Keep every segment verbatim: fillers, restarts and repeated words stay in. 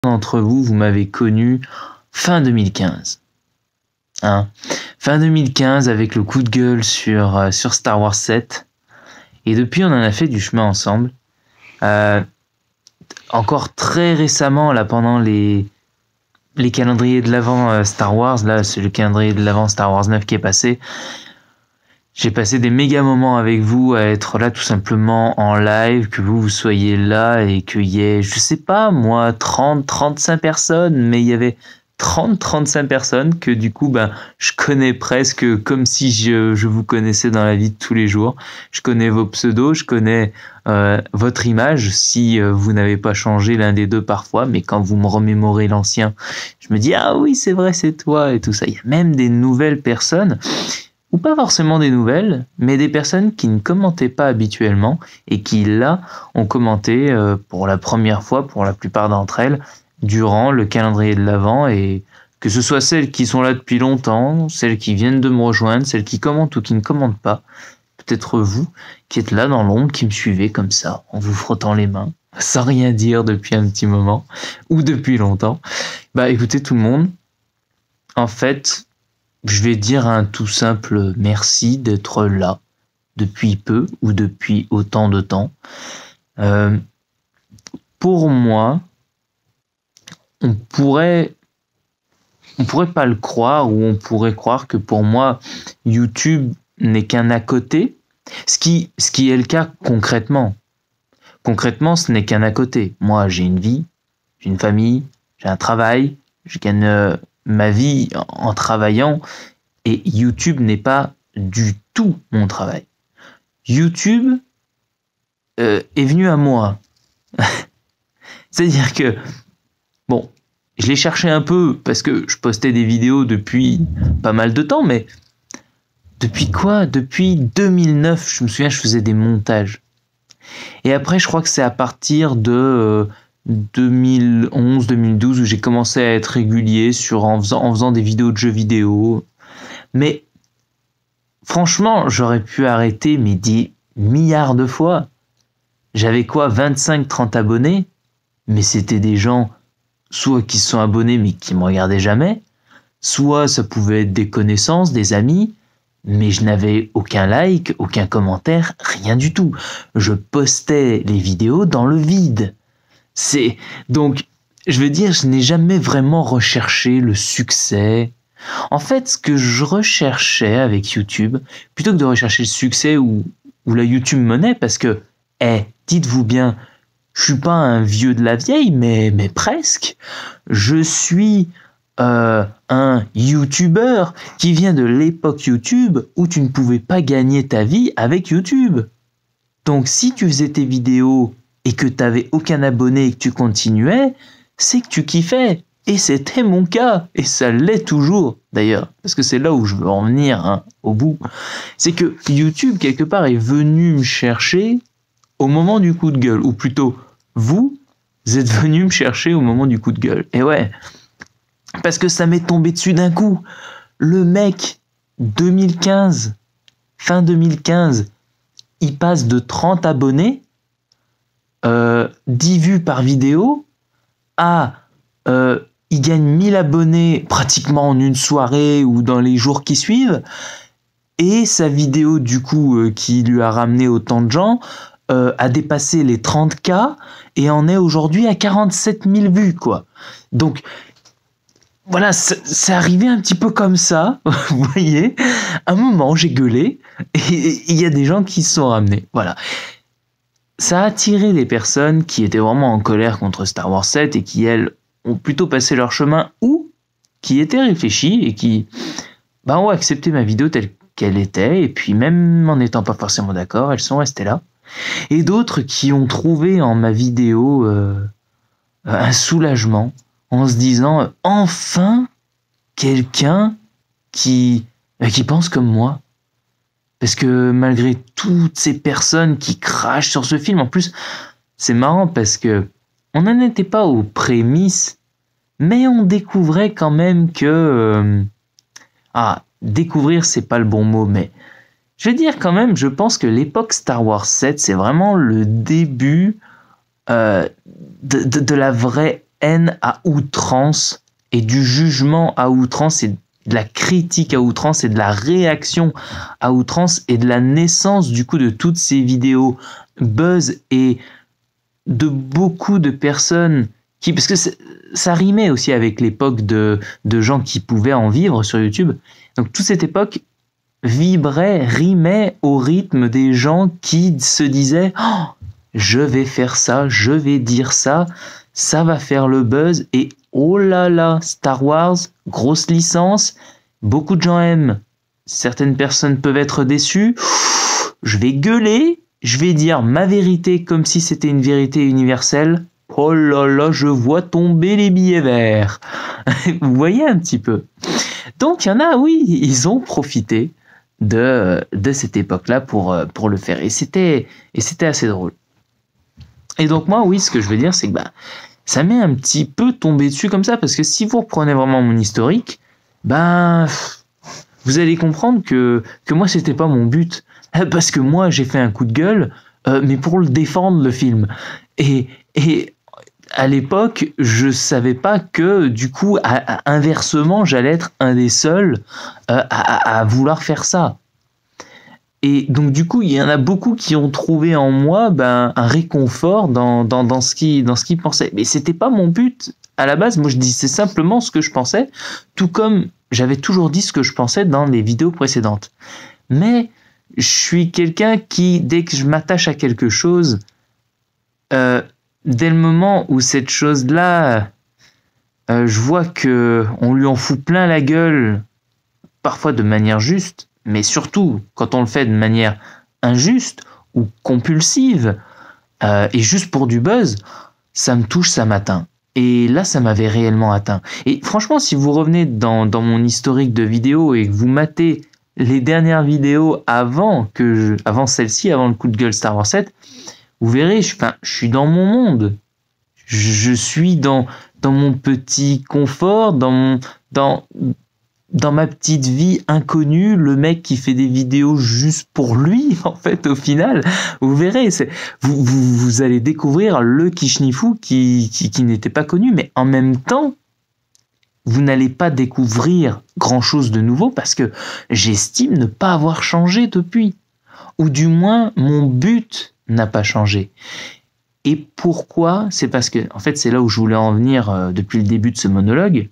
d'entre vous, vous m'avez connu fin deux mille quinze. Hein fin deux mille quinze avec le coup de gueule sur, euh, sur Star Wars sept. Et depuis, on en a fait du chemin ensemble. Euh, encore très récemment, là, pendant les, les calendriers de l'Avent euh, Star Wars, là, c'est le calendrier de l'Avent Star Wars neuf qui est passé. J'ai passé des méga moments avec vous à être là tout simplement en live, que vous, vous soyez là et qu'il y ait, je sais pas, moi, trente, trente-cinq personnes, mais il y avait trente, trente-cinq personnes que du coup, ben, je connais presque comme si je, je vous connaissais dans la vie de tous les jours. Je connais vos pseudos, je connais euh, votre image, si euh, vous n'avez pas changé l'un des deux parfois, mais quand vous me remémorez l'ancien, je me dis, ah oui, c'est vrai, c'est toi et tout ça. Il y a même des nouvelles personnes, ou pas forcément des nouvelles, mais des personnes qui ne commentaient pas habituellement et qui, là, ont commenté euh, pour la première fois, pour la plupart d'entre elles, durant le calendrier de l'Avent, et que ce soit celles qui sont là depuis longtemps, celles qui viennent de me rejoindre, celles qui commentent ou qui ne commentent pas, peut-être vous qui êtes là dans l'ombre, qui me suivez comme ça, en vous frottant les mains, sans rien dire depuis un petit moment, ou depuis longtemps. Bah écoutez tout le monde, en fait, je vais dire un tout simple merci d'être là, depuis peu ou depuis autant de temps. Euh, pour moi, on pourrait, on pourrait pas le croire, ou on pourrait croire que pour moi, YouTube n'est qu'un à côté, ce qui, ce qui est le cas concrètement. Concrètement, ce n'est qu'un à côté. Moi, j'ai une vie, j'ai une famille, j'ai un travail, je gagne euh, ma vie en, en travaillant, et YouTube n'est pas du tout mon travail. YouTube euh, est venu à moi. C'est-à-dire que bon, je l'ai cherché un peu parce que je postais des vidéos depuis pas mal de temps, mais depuis quoi? Depuis deux mille neuf, je me souviens, je faisais des montages. Et après, je crois que c'est à partir de euh, deux mille onze, deux mille douze où j'ai commencé à être régulier sur, en, faisant, en faisant des vidéos de jeux vidéo. Mais franchement, j'aurais pu arrêter mais des milliards de fois. J'avais quoi, vingt-cinq, trente abonnés? Mais c'était des gens soit qui se sont abonnés mais qui me regardaient jamais, soit ça pouvait être des connaissances, des amis, mais je n'avais aucun like, aucun commentaire, rien du tout. Je postais les vidéos dans le vide. C'est donc, je veux dire, je n'ai jamais vraiment recherché le succès. En fait, ce que je recherchais avec YouTube, plutôt que de rechercher le succès ou, ou la YouTube monnaie, parce que, eh, dites-vous bien, je suis pas un vieux de la vieille, mais, mais presque. Je suis euh, un YouTuber qui vient de l'époque YouTube où tu ne pouvais pas gagner ta vie avec YouTube. Donc si tu faisais tes vidéos et que tu n'avais aucun abonné et que tu continuais, c'est que tu kiffais. Et c'était mon cas, et ça l'est toujours d'ailleurs, parce que c'est là où je veux en venir hein, au bout. C'est que YouTube, quelque part, est venu me chercher au moment du coup de gueule, ou plutôt, vous êtes venu me chercher au moment du coup de gueule. Et ouais, parce que ça m'est tombé dessus d'un coup. Le mec, deux mille quinze, fin deux mille quinze, il passe de trente abonnés, euh, dix vues par vidéo, à... Euh, il gagne mille abonnés pratiquement en une soirée ou dans les jours qui suivent, et sa vidéo du coup euh, qui lui a ramené autant de gens euh, a dépassé les trente K et en est aujourd'hui à quarante-sept mille vues quoi. Donc voilà, c'est arrivé un petit peu comme ça, vous voyez. À un moment j'ai gueulé et il y a des gens qui se sont ramenés. Voilà. Ça a attiré des personnes qui étaient vraiment en colère contre Star Wars sept et qui elles ont plutôt passé leur chemin ou qui étaient réfléchis et qui bah, ont accepté ma vidéo telle qu'elle était, et puis même en n'étant pas forcément d'accord, elles sont restées là. Et d'autres qui ont trouvé en ma vidéo euh, un soulagement en se disant « Enfin, quelqu'un qui, bah, qui pense comme moi ». Parce que malgré toutes ces personnes qui crachent sur ce film, en plus, c'est marrant parce que on n'en était pas aux prémices, mais on découvrait quand même que... Euh, ah, découvrir, c'est pas le bon mot, mais... Je veux dire quand même, je pense que l'époque Star Wars sept, c'est vraiment le début euh, de, de, de la vraie haine à outrance et du jugement à outrance et de la critique à outrance et de la réaction à outrance et de la naissance du coup de toutes ces vidéos buzz et de beaucoup de personnes qui, parce que ça rimait aussi avec l'époque de, de gens qui pouvaient en vivre sur YouTube. Donc toute cette époque vibrait, rimait au rythme des gens qui se disaient oh, je vais faire ça, je vais dire ça, ça va faire le buzz et oh là là, Star Wars, grosse licence, beaucoup de gens aiment, certaines personnes peuvent être déçues, je vais gueuler, je vais dire ma vérité comme si c'était une vérité universelle. Oh là là, je vois tomber les billets verts. Vous voyez un petit peu. Donc il y en a, oui, ils ont profité de, de cette époque-là pour, pour le faire. Et c'était, et c'était assez drôle. Et donc moi, oui, ce que je veux dire, c'est que bah, ça m'est un petit peu tombé dessus comme ça, parce que si vous reprenez vraiment mon historique, ben, vous allez comprendre que, que moi, c'était pas mon but. Parce que moi, j'ai fait un coup de gueule, euh, mais pour le défendre, le film. Et, et à l'époque, je savais pas que, du coup, à, à, inversement, j'allais être un des seuls euh, à, à vouloir faire ça. Et donc, du coup, il y en a beaucoup qui ont trouvé en moi ben, un réconfort dans, dans, dans ce qu'ils dans ce qu'ils pensaient. Mais c'était pas mon but. À la base, moi, je disais simplement ce que je pensais, tout comme j'avais toujours dit ce que je pensais dans les vidéos précédentes. Mais je suis quelqu'un qui, dès que je m'attache à quelque chose, euh, dès le moment où cette chose-là, euh, je vois que on lui en fout plein la gueule, parfois de manière juste, mais surtout quand on le fait de manière injuste ou compulsive, euh, et juste pour du buzz, ça me touche, ça m'atteint. Et là, ça m'avait réellement atteint. Et franchement, si vous revenez dans, dans mon historique de vidéos et que vous matez les dernières vidéos avant, que je, avant celle-ci, avant le coup de gueule Star Wars sept, vous verrez, je, enfin, je suis dans mon monde. Je, je suis dans, dans mon petit confort, dans, mon, dans, dans ma petite vie inconnue, le mec qui fait des vidéos juste pour lui, en fait, au final. Vous verrez, c'est, vous, vous, vous allez découvrir le Kishnifou qui, qui, qui n'était pas connu, mais en même temps, vous n'allez pas découvrir grand-chose de nouveau parce que j'estime ne pas avoir changé depuis. Ou du moins, mon but n'a pas changé. Et pourquoi? C'est parce que, en fait, c'est là où je voulais en venir euh, depuis le début de ce monologue.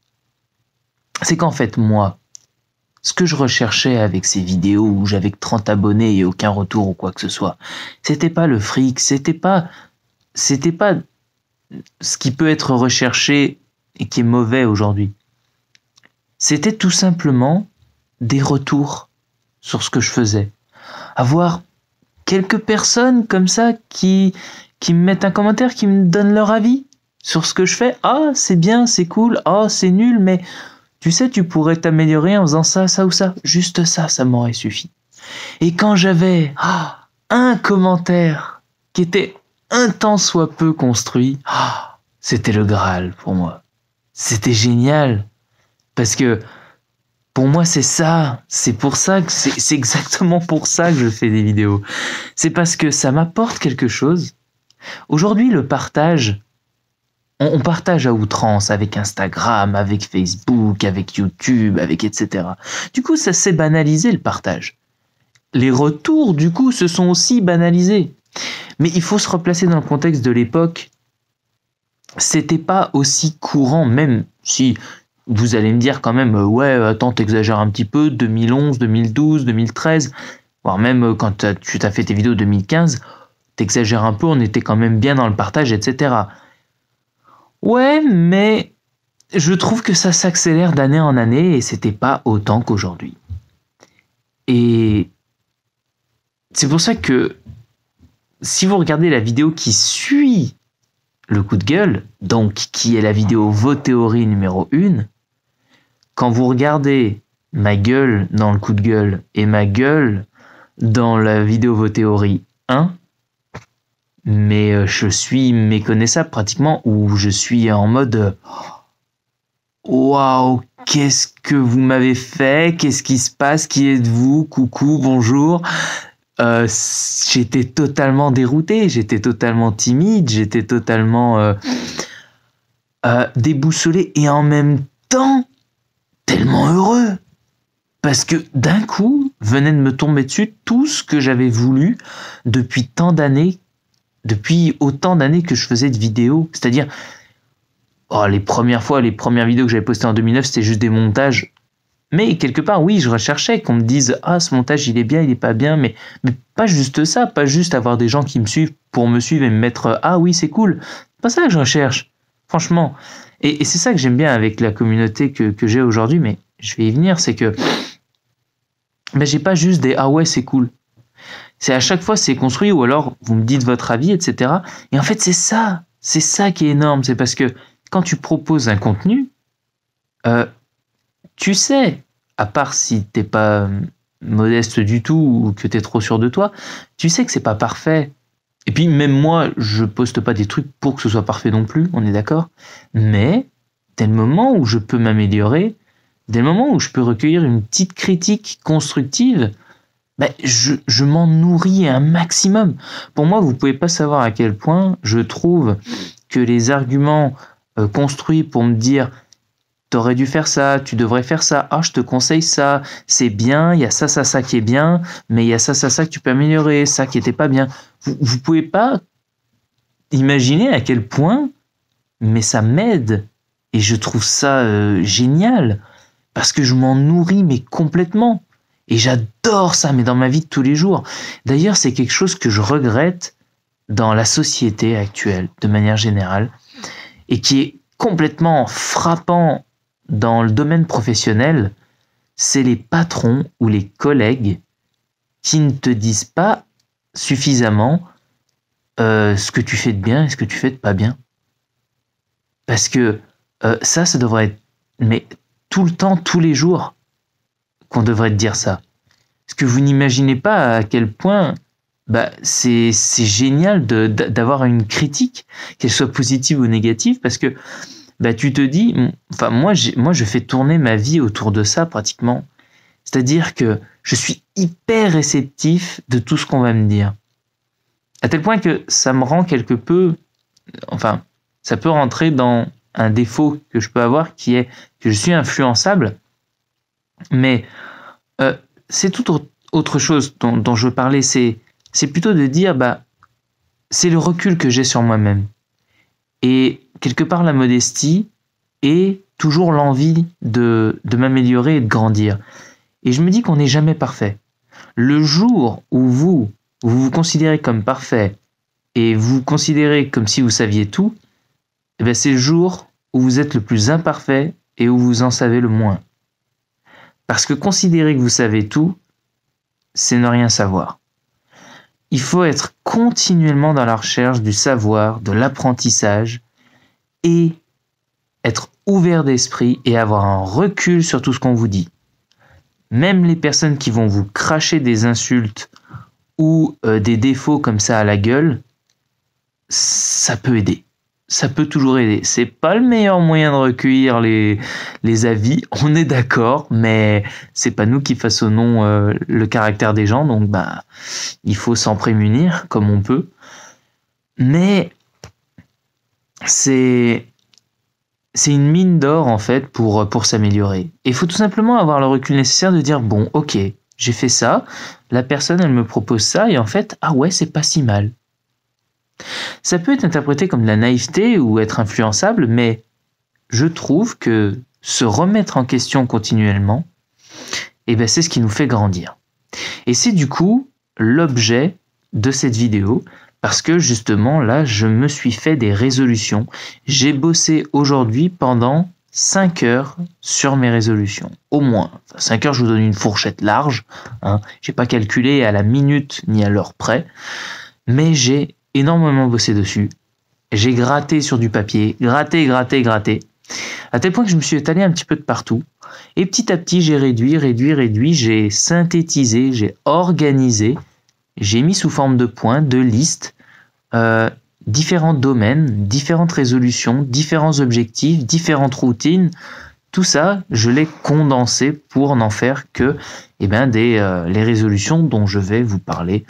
C'est qu'en fait, moi, ce que je recherchais avec ces vidéos où j'avais que trente abonnés et aucun retour ou quoi que ce soit, c'était pas le fric, c'était pas, c'était pas ce qui peut être recherché et qui est mauvais aujourd'hui. C'était tout simplement des retours sur ce que je faisais. Avoir quelques personnes comme ça qui, qui me mettent un commentaire, qui me donnent leur avis sur ce que je fais. Ah, c'est bien, c'est cool. Ah, c'est nul, mais tu sais, tu pourrais t'améliorer en faisant ça, ça ou ça. Juste ça, ça m'aurait suffi. Et quand j'avais ah, un commentaire qui était un tant soit peu construit, ah, c'était le Graal pour moi. C'était génial. Parce que pour moi, c'est ça. C'est pour ça que c'est, c'est exactement pour ça que je fais des vidéos. C'est parce que ça m'apporte quelque chose. Aujourd'hui, le partage, on, on partage à outrance avec Instagram, avec Facebook, avec YouTube, avec et cetera. Du coup, ça s'est banalisé le partage. Les retours, du coup, se sont aussi banalisés. Mais il faut se replacer dans le contexte de l'époque. C'était pas aussi courant, même si vous allez me dire quand même, euh, ouais, attends, t'exagères un petit peu, deux mille onze, deux mille douze, deux mille treize, voire même euh, quand t'as, tu t'as fait tes vidéos deux mille quinze, t'exagères un peu, on était quand même bien dans le partage, et cetera. Ouais, mais je trouve que ça s'accélère d'année en année et c'était pas autant qu'aujourd'hui. Et c'est pour ça que si vous regardez la vidéo qui suit le coup de gueule, donc qui est la vidéo Vos théories numéro un, quand vous regardez ma gueule dans le coup de gueule et ma gueule dans la vidéo Vos théories un, mais je suis méconnaissable pratiquement, ou je suis en mode waouh, qu'est-ce que vous m'avez fait, qu'est-ce qui se passe, qui êtes-vous, coucou, bonjour. Euh, j'étais totalement dérouté, j'étais totalement timide, j'étais totalement... Euh... euh, déboussolé et en même temps tellement heureux. Parce que d'un coup, venait de me tomber dessus tout ce que j'avais voulu depuis tant d'années, depuis autant d'années que je faisais de vidéos. C'est-à-dire, oh, les premières fois, les premières vidéos que j'avais postées en deux mille neuf, c'était juste des montages. Mais quelque part, oui, je recherchais qu'on me dise « Ah, ce montage, il est bien, il est pas bien. » Mais, mais pas juste ça, pas juste avoir des gens qui me suivent pour me suivre et me mettre « Ah oui, c'est cool. » C'est pas ça que je recherche, franchement. Et, et c'est ça que j'aime bien avec la communauté que, que j'ai aujourd'hui, mais je vais y venir, c'est que ben, j'ai pas juste des « Ah ouais, c'est cool ». C'est à chaque fois, c'est construit, ou alors vous me dites votre avis, et cetera. Et en fait, c'est ça, c'est ça qui est énorme. C'est parce que quand tu proposes un contenu, euh, tu sais, à part si t'es pas modeste du tout ou que t'es trop sûr de toi, tu sais que c'est pas parfait. Et puis même moi, je poste pas des trucs pour que ce soit parfait non plus, on est d'accord. Mais dès le moment où je peux m'améliorer, dès le moment où je peux recueillir une petite critique constructive, ben je, je m'en nourris un maximum. Pour moi, vous pouvez pas savoir à quel point je trouve que les arguments euh, construits pour me dire t'aurais dû faire ça, tu devrais faire ça, ah je te conseille ça, c'est bien, il y a ça, ça, ça qui est bien, mais il y a ça, ça, ça que tu peux améliorer, ça qui était pas bien. Vous, vous pouvez pas imaginer à quel point, mais ça m'aide. Et je trouve ça euh, génial, parce que je m'en nourris, mais complètement. Et j'adore ça, mais dans ma vie de tous les jours. D'ailleurs, c'est quelque chose que je regrette dans la société actuelle, de manière générale, et qui est complètement frappant dans le domaine professionnel, c'est les patrons ou les collègues qui ne te disent pas suffisamment euh, ce que tu fais de bien et ce que tu fais de pas bien. Parce que euh, ça, ça devrait être mais tout le temps, tous les jours, qu'on devrait te dire ça. Parce que vous n'imaginez pas à quel point bah, c'est, c'est génial de, d'avoir une critique, qu'elle soit positive ou négative, parce que bah, tu te dis, enfin moi, j'ai, moi je fais tourner ma vie autour de ça pratiquement. C'est-à-dire que je suis hyper réceptif de tout ce qu'on va me dire. À tel point que ça me rend quelque peu, enfin, ça peut rentrer dans un défaut que je peux avoir qui est que je suis influençable, mais euh, c'est tout autre chose dont, dont je veux parler, c'est, c'est plutôt de dire, bah, c'est le recul que j'ai sur moi-même. Et quelque part, la modestie et toujours l'envie de, de m'améliorer et de grandir. Et je me dis qu'on n'est jamais parfait. Le jour où vous, vous vous considérez comme parfait et vous vous considérez comme si vous saviez tout, eh bien c'est le jour où vous êtes le plus imparfait et où vous en savez le moins. Parce que considérer que vous savez tout, c'est ne rien savoir. Il faut être continuellement dans la recherche du savoir, de l'apprentissage, et être ouvert d'esprit et avoir un recul sur tout ce qu'on vous dit. Même les personnes qui vont vous cracher des insultes ou euh, des défauts comme ça à la gueule, ça peut aider. Ça peut toujours aider. C'est pas le meilleur moyen de recueillir les, les avis, on est d'accord, mais c'est pas nous qui façonnons euh, le caractère des gens, donc bah il faut s'en prémunir comme on peut. Mais c'est c'est une mine d'or en fait pour pour s'améliorer. Et il faut tout simplement avoir le recul nécessaire de dire bon, ok, j'ai fait ça, la personne elle me propose ça et en fait ah ouais c'est pas si mal. Ça peut être interprété comme de la naïveté ou être influençable, mais je trouve que se remettre en question continuellement, eh ben c'est ce qui nous fait grandir. Et c'est du coup l'objet de cette vidéo, parce que justement là, je me suis fait des résolutions. J'ai bossé aujourd'hui pendant cinq heures sur mes résolutions, au moins. Enfin, cinq heures, je vous donne une fourchette large, hein. J'ai pas calculé à la minute ni à l'heure près, mais j'ai énormément bossé dessus. J'ai gratté sur du papier, gratté, gratté, gratté, à tel point que je me suis étalé un petit peu de partout. Et petit à petit, j'ai réduit, réduit, réduit, j'ai synthétisé, j'ai organisé, j'ai mis sous forme de points, de listes, euh, différents domaines, différentes résolutions, différents objectifs, différentes routines. Tout ça, je l'ai condensé pour n'en faire que eh ben, des, euh, les résolutions dont je vais vous parler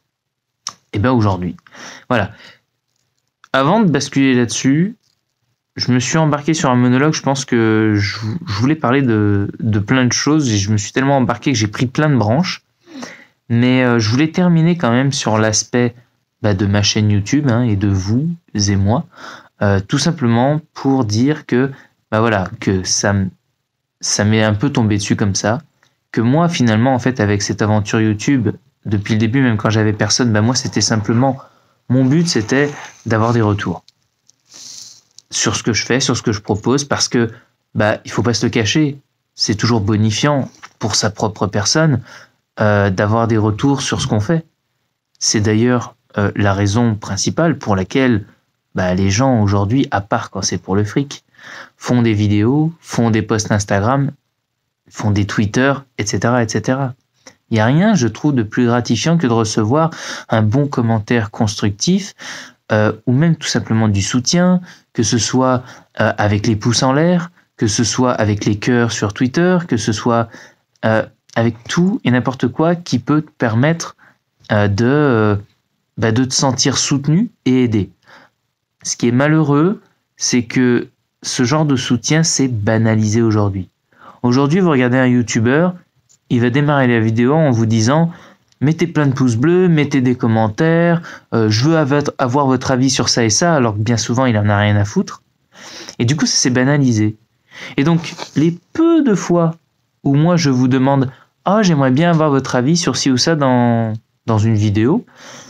eh ben aujourd'hui. Voilà. Avant de basculer là-dessus, je me suis embarqué sur un monologue. Je pense que je, je voulais parler de, de plein de choses et je me suis tellement embarqué que j'ai pris plein de branches. Mais euh, je voulais terminer quand même sur l'aspect bah, de ma chaîne YouTube hein, et de vous et moi. Euh, tout simplement pour dire que, bah voilà, que ça, ça m'est un peu tombé dessus comme ça. Que moi, finalement, en fait, avec cette aventure YouTube, depuis le début, même quand j'avais personne, bah moi, c'était simplement... Mon but, c'était d'avoir des retours sur ce que je fais, sur ce que je propose, parce que bah il faut pas se le cacher, c'est toujours bonifiant pour sa propre personne euh, d'avoir des retours sur ce qu'on fait. C'est d'ailleurs euh, la raison principale pour laquelle bah, les gens aujourd'hui, à part quand c'est pour le fric, font des vidéos, font des posts Instagram, font des Twitter, et cetera, et cetera. Il n'y a rien, je trouve, de plus gratifiant que de recevoir un bon commentaire constructif euh, ou même tout simplement du soutien, que ce soit euh, avec les pouces en l'air, que ce soit avec les cœurs sur Twitter, que ce soit euh, avec tout et n'importe quoi qui peut te permettre euh, de, euh, bah, de te sentir soutenu et aidé. Ce qui est malheureux, c'est que ce genre de soutien s'est banalisé aujourd'hui. Aujourd'hui, vous regardez un YouTuber, il va démarrer la vidéo en vous disant « Mettez plein de pouces bleus, mettez des commentaires, euh, je veux avoir votre avis sur ça et ça », alors que bien souvent, il en a rien à foutre. Et du coup, ça s'est banalisé. Et donc, les peu de fois où moi, je vous demande « Ah, j'aimerais bien avoir votre avis sur ci ou ça dans, dans une vidéo »,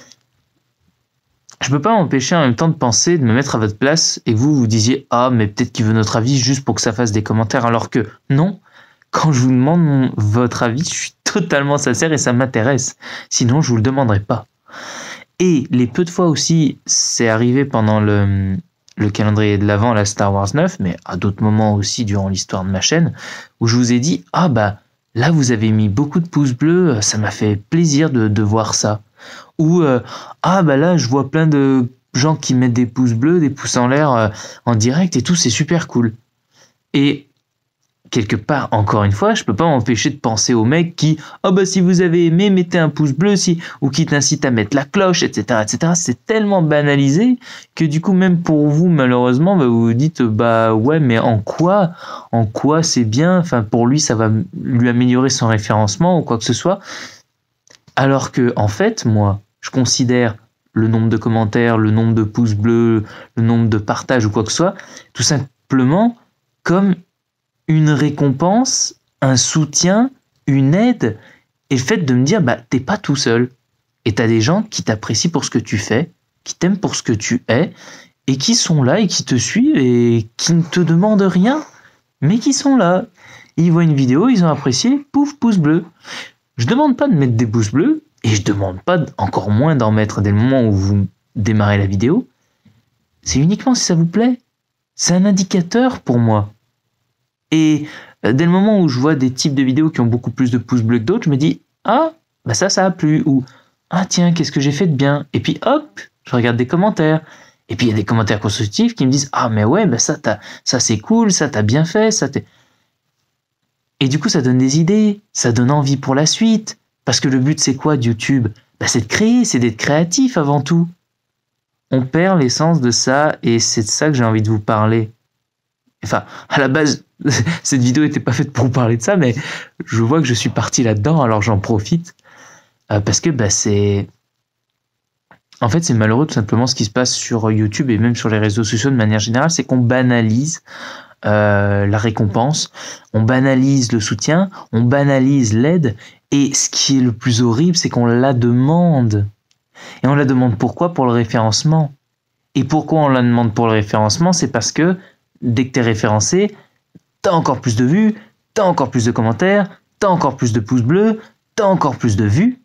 je peux pas m'empêcher en même temps de penser, de me mettre à votre place et que vous vous disiez « Ah, mais peut-être qu'il veut notre avis juste pour que ça fasse des commentaires », alors que non. Quand je vous demande mon, votre avis, je suis totalement sincère et ça m'intéresse. Sinon, je vous le demanderai pas. Et les peu de fois aussi, c'est arrivé pendant le, le calendrier de l'Avent, la Star Wars neuf, mais à d'autres moments aussi durant l'histoire de ma chaîne, où je vous ai dit « Ah bah, là, vous avez mis beaucoup de pouces bleus, ça m'a fait plaisir de, de voir ça. » Ou euh, « Ah bah là, je vois plein de gens qui mettent des pouces bleus, des pouces en l'air euh, en direct et tout, c'est super cool. » Et quelque part, encore une fois, je peux pas m'empêcher de penser aux mecs qui « Oh bah si vous avez aimé, mettez un pouce bleu si ou qui t'incitent à mettre la cloche, et cetera et cetera » C'est tellement banalisé que du coup, même pour vous, malheureusement, bah, vous vous dites « Bah ouais, mais en quoi En quoi c'est bien ?» Enfin, pour lui, ça va lui améliorer son référencement ou quoi que ce soit. Alors que, en fait, moi, je considère le nombre de commentaires, le nombre de pouces bleus, le nombre de partages ou quoi que ce soit, tout simplement comme une récompense, un soutien, une aide, et le fait de me dire, bah, t'es pas tout seul. Et t'as des gens qui t'apprécient pour ce que tu fais, qui t'aiment pour ce que tu es, et qui sont là et qui te suivent et qui ne te demandent rien, mais qui sont là. Ils voient une vidéo, ils ont apprécié, pouf, pouce bleu. Je demande pas de mettre des pouces bleus, et je demande pas encore moins d'en mettre dès le moment où vous démarrez la vidéo. C'est uniquement si ça vous plaît. C'est un indicateur pour moi. Et dès le moment où je vois des types de vidéos qui ont beaucoup plus de pouces bleus que d'autres, je me dis « Ah, bah ça, ça a plu » ou « Ah tiens, qu'est-ce que j'ai fait de bien ?» Et puis hop, je regarde des commentaires. Et puis il y a des commentaires constructifs qui me disent « Ah mais ouais, bah ça, t'as, ça c'est cool, ça t'as bien fait, ça t'es... » Et du coup, ça donne des idées, ça donne envie pour la suite. Parce que le but, c'est quoi de YouTube ? Bah, c'est de créer, c'est d'être créatif avant tout. On perd l'essence de ça et c'est de ça que j'ai envie de vous parler. Enfin, à la base, cette vidéo n'était pas faite pour vous parler de ça, mais je vois que je suis parti là-dedans, alors j'en profite. Euh, parce que bah, c'est... En fait, c'est malheureux tout simplement ce qui se passe sur YouTube et même sur les réseaux sociaux de manière générale, c'est qu'on banalise euh, la récompense, on banalise le soutien, on banalise l'aide, et ce qui est le plus horrible, c'est qu'on la demande. Et on la demande pourquoi ? Pour le référencement. Et pourquoi on la demande pour le référencement ? C'est parce que dès que tu es référencé, tu as encore plus de vues, tu as encore plus de commentaires, tu as encore plus de pouces bleus, tu as encore plus de vues.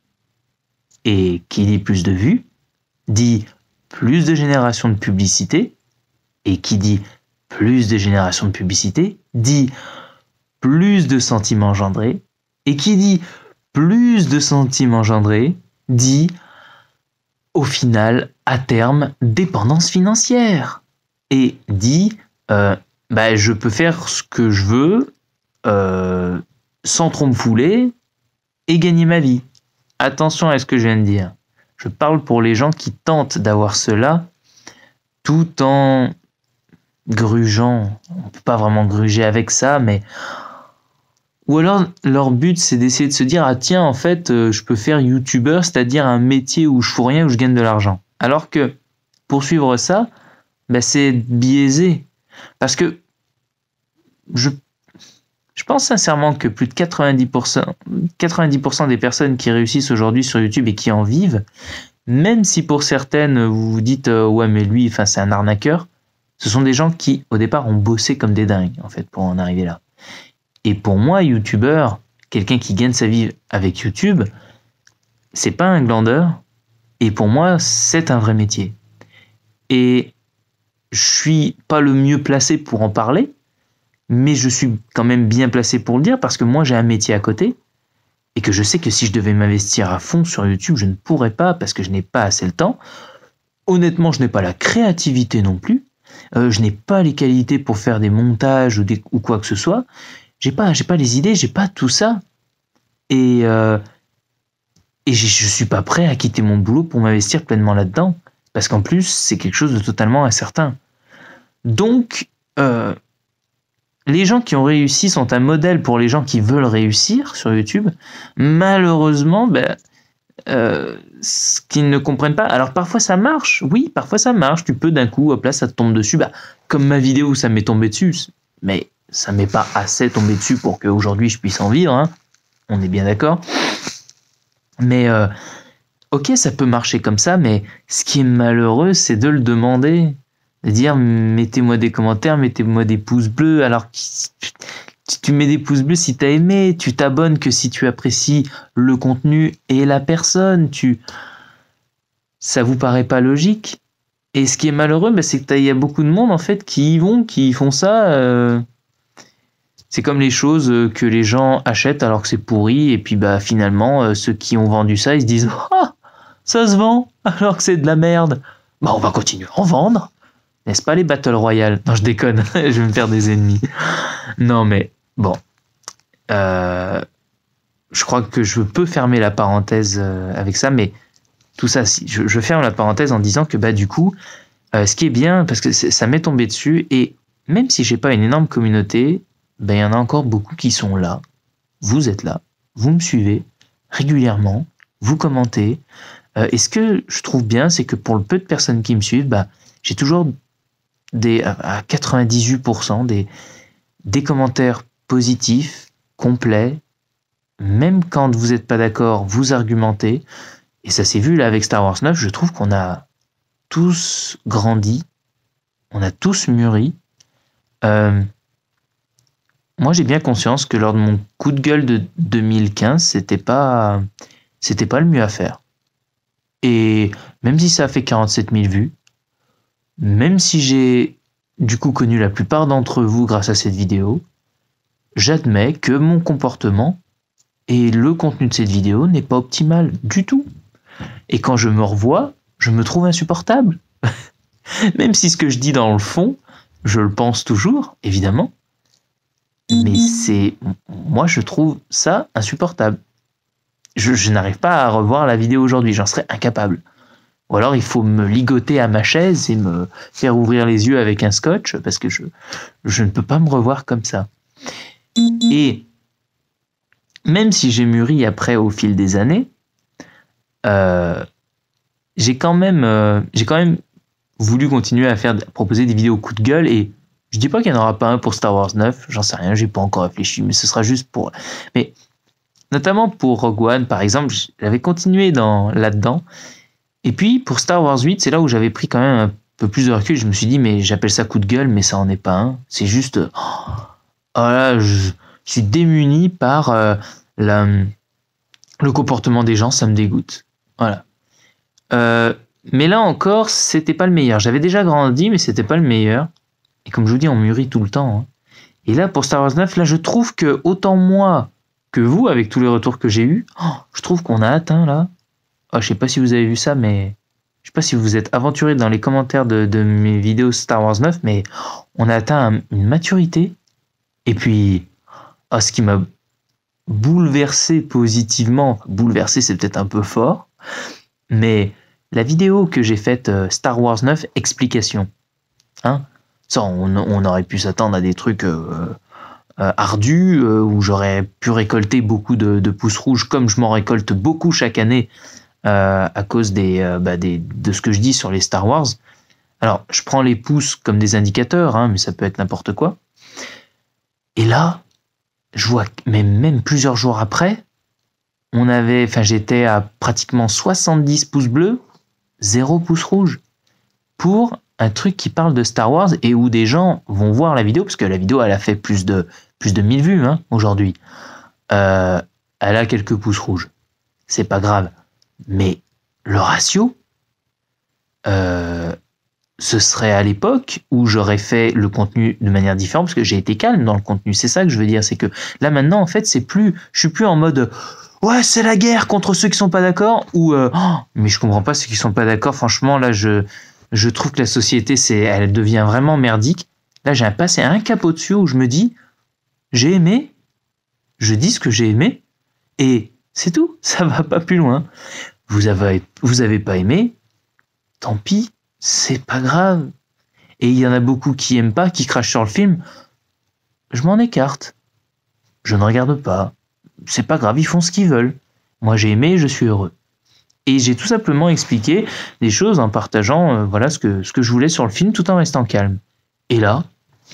Et qui dit plus de vues, dit plus de génération de publicité. Et qui dit plus de génération de publicité, dit plus de sentiments engendrés. Et qui dit plus de sentiments engendrés, dit au final, à terme, dépendance financière. Et dit, euh, bah, je peux faire ce que je veux euh, sans trop me fouler et gagner ma vie. Attention à ce que je viens de dire. Je parle pour les gens qui tentent d'avoir cela tout en grugeant. On peut pas vraiment gruger avec ça, mais ou alors leur but c'est d'essayer de se dire ah tiens en fait euh, je peux faire youtubeur, c'est-à-dire un métier où je fous rien où je gagne de l'argent. Alors que poursuivre ça, ben, c'est biaisé parce que je je pense sincèrement que plus de quatre-vingt-dix pour cent quatre-vingt-dix pour cent des personnes qui réussissent aujourd'hui sur YouTube et qui en vivent, même si pour certaines vous vous dites euh, ouais mais lui enfin c'est un arnaqueur, ce sont des gens qui au départ ont bossé comme des dingues en fait pour en arriver là. Et pour moi, youtubeur, quelqu'un qui gagne sa vie avec YouTube, c'est pas un glandeur. Et pour moi, c'est un vrai métier. Et je suis pas le mieux placé pour en parler, mais je suis quand même bien placé pour le dire parce que moi, j'ai un métier à côté et que je sais que si je devais m'investir à fond sur YouTube, je ne pourrais pas parce que je n'ai pas assez le temps. Honnêtement, je n'ai pas la créativité non plus. Euh, je n'ai pas les qualités pour faire des montages ou, des, ou quoi que ce soit. J'ai pas, j'ai pas les idées, j'ai pas tout ça. Et, euh, et je suis pas prêt à quitter mon boulot pour m'investir pleinement là-dedans. Parce qu'en plus, c'est quelque chose de totalement incertain. Donc, euh, les gens qui ont réussi sont un modèle pour les gens qui veulent réussir sur YouTube. Malheureusement, ben, euh, ce qu'ils ne comprennent pas. Alors parfois ça marche, oui, parfois ça marche. Tu peux d'un coup, hop là, ça te tombe dessus. Bah, comme ma vidéo où ça m'est tombé dessus. Mais ça m'est pas assez tombé dessus pour qu'aujourd'hui je puisse en vivre, hein. On est bien d'accord. Mais euh, ok, ça peut marcher comme ça, mais ce qui est malheureux, c'est de le demander. De dire, mettez-moi des commentaires, mettez-moi des pouces bleus. Alors, tu mets des pouces bleus si tu as aimé, tu t'abonnes que si tu apprécies le contenu et la personne. Tu... Ça vous paraît pas logique? Et ce qui est malheureux, bah, c'est qu'il y a beaucoup de monde en fait qui y vont, qui font ça... Euh... C'est comme les choses que les gens achètent alors que c'est pourri, et puis bah finalement, ceux qui ont vendu ça, ils se disent « Ah, ça se vend alors que c'est de la merde. Bah on va continuer à en vendre. » N'est-ce pas les Battle Royale? Non, je déconne, je vais me faire des ennemis. Non mais, bon. Euh, je crois que je peux fermer la parenthèse avec ça, mais tout ça, si, je, je ferme la parenthèse en disant que bah du coup, euh, ce qui est bien, parce que ça m'est tombé dessus, et même si j'ai pas une énorme communauté, ben, il y en a encore beaucoup qui sont là. Vous êtes là, vous me suivez régulièrement, vous commentez. Euh, et ce que je trouve bien, c'est que pour le peu de personnes qui me suivent, ben, j'ai toujours des, à quatre-vingt-dix-huit pour cent des, des commentaires positifs, complets. Même quand vous n'êtes pas d'accord, vous argumentez. Et ça s'est vu là avec Star Wars neuf, je trouve qu'on a tous grandi, on a tous mûri. Euh, Moi, j'ai bien conscience que lors de mon coup de gueule de deux mille quinze, c'était pas, c'était pas le mieux à faire. Et même si ça a fait quarante-sept mille vues, même si j'ai du coup connu la plupart d'entre vous grâce à cette vidéo, j'admets que mon comportement et le contenu de cette vidéo n'est pas optimal du tout. Et quand je me revois, je me trouve insupportable. Même si ce que je dis dans le fond, je le pense toujours, évidemment. Mais c'est, moi je trouve ça insupportable. Je, je n'arrive pas à revoir la vidéo aujourd'hui, j'en serais incapable. Ou alors il faut me ligoter à ma chaise et me faire ouvrir les yeux avec un scotch parce que je, je ne peux pas me revoir comme ça. Et même si j'ai mûri après au fil des années, euh, j'ai quand même, euh, j'ai quand même voulu continuer à faire, à proposer des vidéos coup de gueule et je dis pas qu'il n'y en aura pas un pour Star Wars neuf, j'en sais rien, j'ai pas encore réfléchi, mais ce sera juste pour... Mais notamment pour Rogue One, par exemple, j'avais continué dans, là-dedans. Et puis, pour Star Wars huit, c'est là où j'avais pris quand même un peu plus de recul. Je me suis dit, mais j'appelle ça coup de gueule, mais ça en est pas un. C'est juste... Oh, oh là, je, je suis démuni par euh, la, le comportement des gens, ça me dégoûte. Voilà. Euh, mais là encore, c'était pas le meilleur. J'avais déjà grandi, mais c'était pas le meilleur. Et comme je vous dis, on mûrit tout le temps. Hein. Et là, pour Star Wars neuf, là, je trouve que autant moi que vous, avec tous les retours que j'ai eus, oh, je trouve qu'on a atteint là. Oh, je sais pas si vous avez vu ça, mais je sais pas si vous vous êtes aventuré dans les commentaires de, de mes vidéos Star Wars neuf, mais on a atteint un, une maturité. Et puis, oh, ce qui m'a bouleversé positivement, bouleversé c'est peut-être un peu fort, mais la vidéo que j'ai faite euh, Star Wars neuf explication, hein, Ça, on, on aurait pu s'attendre à des trucs euh, euh, ardus, euh, où j'aurais pu récolter beaucoup de, de pouces rouges, comme je m'en récolte beaucoup chaque année euh, à cause des, euh, bah, des, de ce que je dis sur les Star Wars. Alors, je prends les pouces comme des indicateurs, hein, mais ça peut être n'importe quoi. Et là, je vois, même, même plusieurs jours après, on avait, enfin, j'étais à pratiquement soixante-dix pouces bleus, zéro pouce rouge, pour un truc qui parle de Star Wars et où des gens vont voir la vidéo, parce que la vidéo, elle a fait plus de, plus de mille vues hein, aujourd'hui. Euh, elle a quelques pouces rouges. C'est pas grave. Mais le ratio, euh, ce serait à l'époque où j'aurais fait le contenu de manière différente, parce que j'ai été calme dans le contenu. C'est ça que je veux dire, c'est que là maintenant, en fait, c'est plus, je suis plus en mode ouais, c'est la guerre contre ceux qui sont pas d'accord, ou euh, oh, mais je comprends pas ceux qui sont pas d'accord. Franchement, là, je je trouve que la société, c'est, elle devient vraiment merdique. Là, j'ai passé un cap au-dessus où je me dis, j'ai aimé, je dis ce que j'ai aimé, et c'est tout. Ça va pas plus loin. Vous avez, vous avez pas aimé, tant pis, c'est pas grave. Et il y en a beaucoup qui aiment pas, qui crachent sur le film. Je m'en écarte. Je ne regarde pas. C'est pas grave, ils font ce qu'ils veulent. Moi, j'ai aimé, je suis heureux. Et j'ai tout simplement expliqué des choses en partageant euh, voilà ce que, ce que je voulais sur le film tout en restant calme. Et là,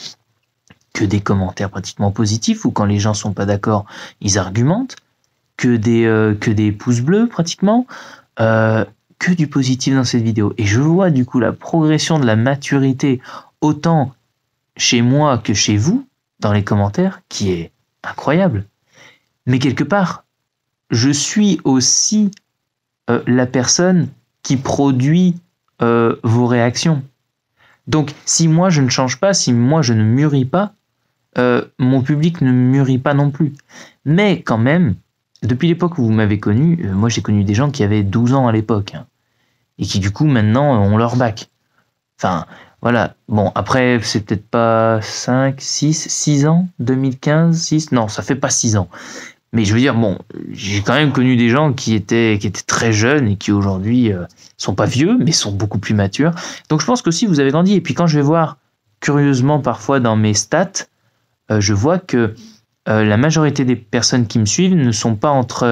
que des commentaires pratiquement positifs, ou quand les gens sont pas d'accord, ils argumentent, que des, euh, que des pouces bleus pratiquement, euh, que du positif dans cette vidéo. Et je vois du coup la progression de la maturité, autant chez moi que chez vous, dans les commentaires, qui est incroyable. Mais quelque part, je suis aussi euh, la personne qui produit euh, vos réactions. Donc, si moi je ne change pas, si moi je ne mûris pas, euh, mon public ne mûrit pas non plus. Mais quand même, depuis l'époque où vous m'avez connu, euh, moi j'ai connu des gens qui avaient douze ans à l'époque, hein, et qui du coup maintenant ont leur bac. Enfin, voilà. Bon, après, c'est peut-être pas cinq, six, six ans, deux mille quinze, six, non, ça fait pas six ans. Mais je veux dire, bon, j'ai quand même connu des gens qui étaient, qui étaient très jeunes et qui aujourd'hui euh, sont pas vieux, mais sont beaucoup plus matures. Donc je pense qu'aussi vous avez grandi. Et puis quand je vais voir, curieusement parfois dans mes stats, euh, je vois que euh, la majorité des personnes qui me suivent ne sont pas entre,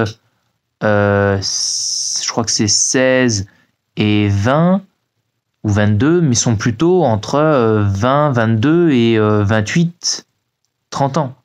euh, je crois que c'est seize et vingt ou vingt-deux, mais sont plutôt entre euh, vingt, vingt-deux et euh, vingt-huit, trente ans.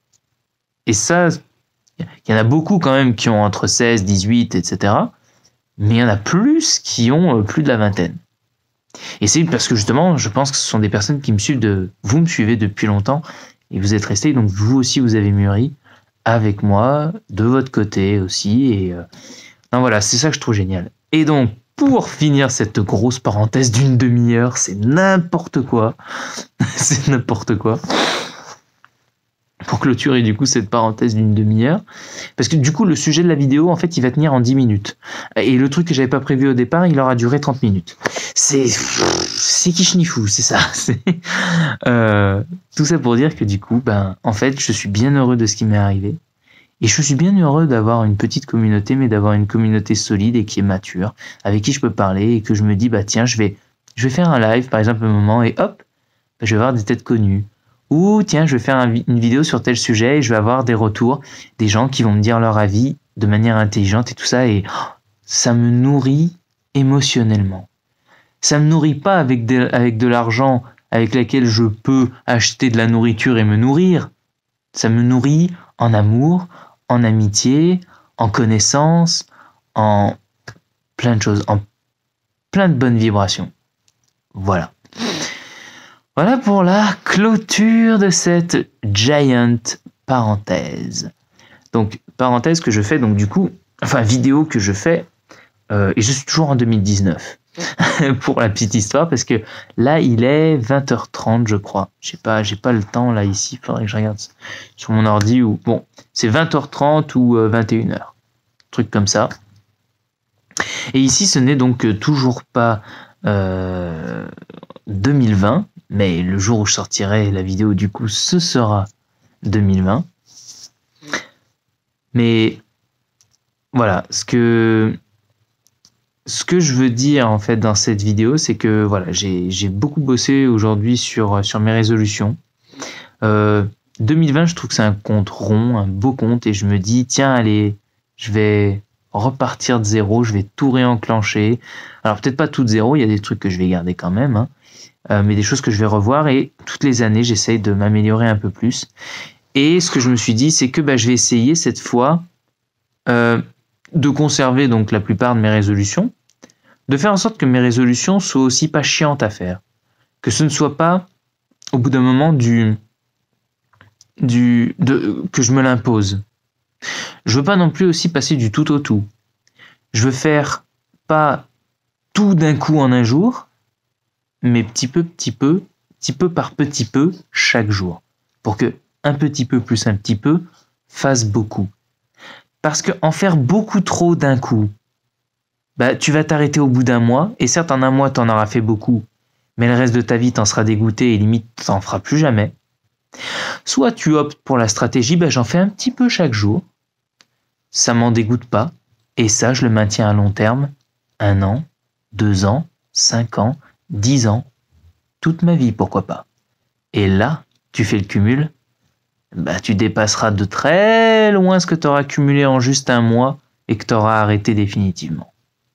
Et ça, il y en a beaucoup quand même qui ont entre seize, dix-huit, et cetera. Mais il y en a plus qui ont plus de la vingtaine. Et c'est parce que justement, je pense que ce sont des personnes qui me suivent de... Vous me suivez depuis longtemps et vous êtes restés, donc vous aussi vous avez mûri avec moi, de votre côté aussi. Et euh... non, voilà, c'est ça que je trouve génial. Et donc, pour finir cette grosse parenthèse d'une demi-heure, c'est n'importe quoi. C'est n'importe quoi. Pour clôturer du coup cette parenthèse d'une demi-heure, parce que du coup le sujet de la vidéo en fait il va tenir en dix minutes, et le truc que j'avais pas prévu au départ il aura duré trente minutes. C'est c'est quiche-ni-fou, c'est ça. C'est euh, tout ça pour dire que du coup ben en fait je suis bien heureux de ce qui m'est arrivé, et je suis bien heureux d'avoir une petite communauté, mais d'avoir une communauté solide et qui est mature, avec qui je peux parler, et que je me dis bah tiens je vais je vais faire un live par exemple un moment et hop je vais avoir des têtes connues. Ou tiens, je vais faire un, une vidéo sur tel sujet et je vais avoir des retours, des gens qui vont me dire leur avis de manière intelligente et tout ça, et oh, ça me nourrit émotionnellement. Ça me nourrit pas avec de, avec de l'argent avec lequel je peux acheter de la nourriture et me nourrir. Ça me nourrit en amour, en amitié, en connaissance, en plein de choses, en plein de bonnes vibrations. Voilà. Voilà pour la clôture de cette giant parenthèse. Donc, parenthèse que je fais, donc du coup, enfin, vidéo que je fais, euh, et je suis toujours en deux mille dix-neuf, pour la petite histoire, parce que là, il est vingt heures trente, je crois. Je sais pas, j'ai pas le temps, là, ici, il faudrait que je regarde sur mon ordi, ou, bon, c'est vingt heures trente ou euh, vingt et une heures. Truc comme ça. Et ici, ce n'est donc toujours pas euh, deux mille vingt, mais le jour où je sortirai la vidéo, du coup, ce sera deux mille vingt. Mais voilà, ce que ce que je veux dire en fait dans cette vidéo, c'est que voilà, j'ai j'ai beaucoup bossé aujourd'hui sur, sur mes résolutions. Euh, deux mille vingt, je trouve que c'est un compte rond, un beau compte, et je me dis, tiens, allez, je vais repartir de zéro, je vais tout réenclencher. Alors peut-être pas tout de zéro, il y a des trucs que je vais garder quand même, hein, euh, mais des choses que je vais revoir, et toutes les années, j'essaye de m'améliorer un peu plus. Et ce que je me suis dit, c'est que bah, je vais essayer cette fois euh, de conserver donc la plupart de mes résolutions, de faire en sorte que mes résolutions soient aussi pas chiantes à faire, que ce ne soit pas au bout d'un moment du, du de, que je me l'impose. Je veux pas non plus aussi passer du tout au tout. Je veux faire pas tout d'un coup en un jour, mais petit peu, petit peu, petit peu par petit peu chaque jour, pour que un petit peu plus un petit peu fasse beaucoup. Parce que en faire beaucoup trop d'un coup, bah, tu vas t'arrêter au bout d'un mois, et certes en un mois tu en auras fait beaucoup, mais le reste de ta vie t'en seras dégoûté et limite t'en feras plus jamais. Soit tu optes pour la stratégie, bah, j'en fais un petit peu chaque jour, ça m'en dégoûte pas, et ça je le maintiens à long terme, un an, deux ans, cinq ans, dix ans, toute ma vie pourquoi pas. Et là, tu fais le cumul, bah, tu dépasseras de très loin ce que tu auras cumulé en juste un mois et que tu auras arrêté définitivement.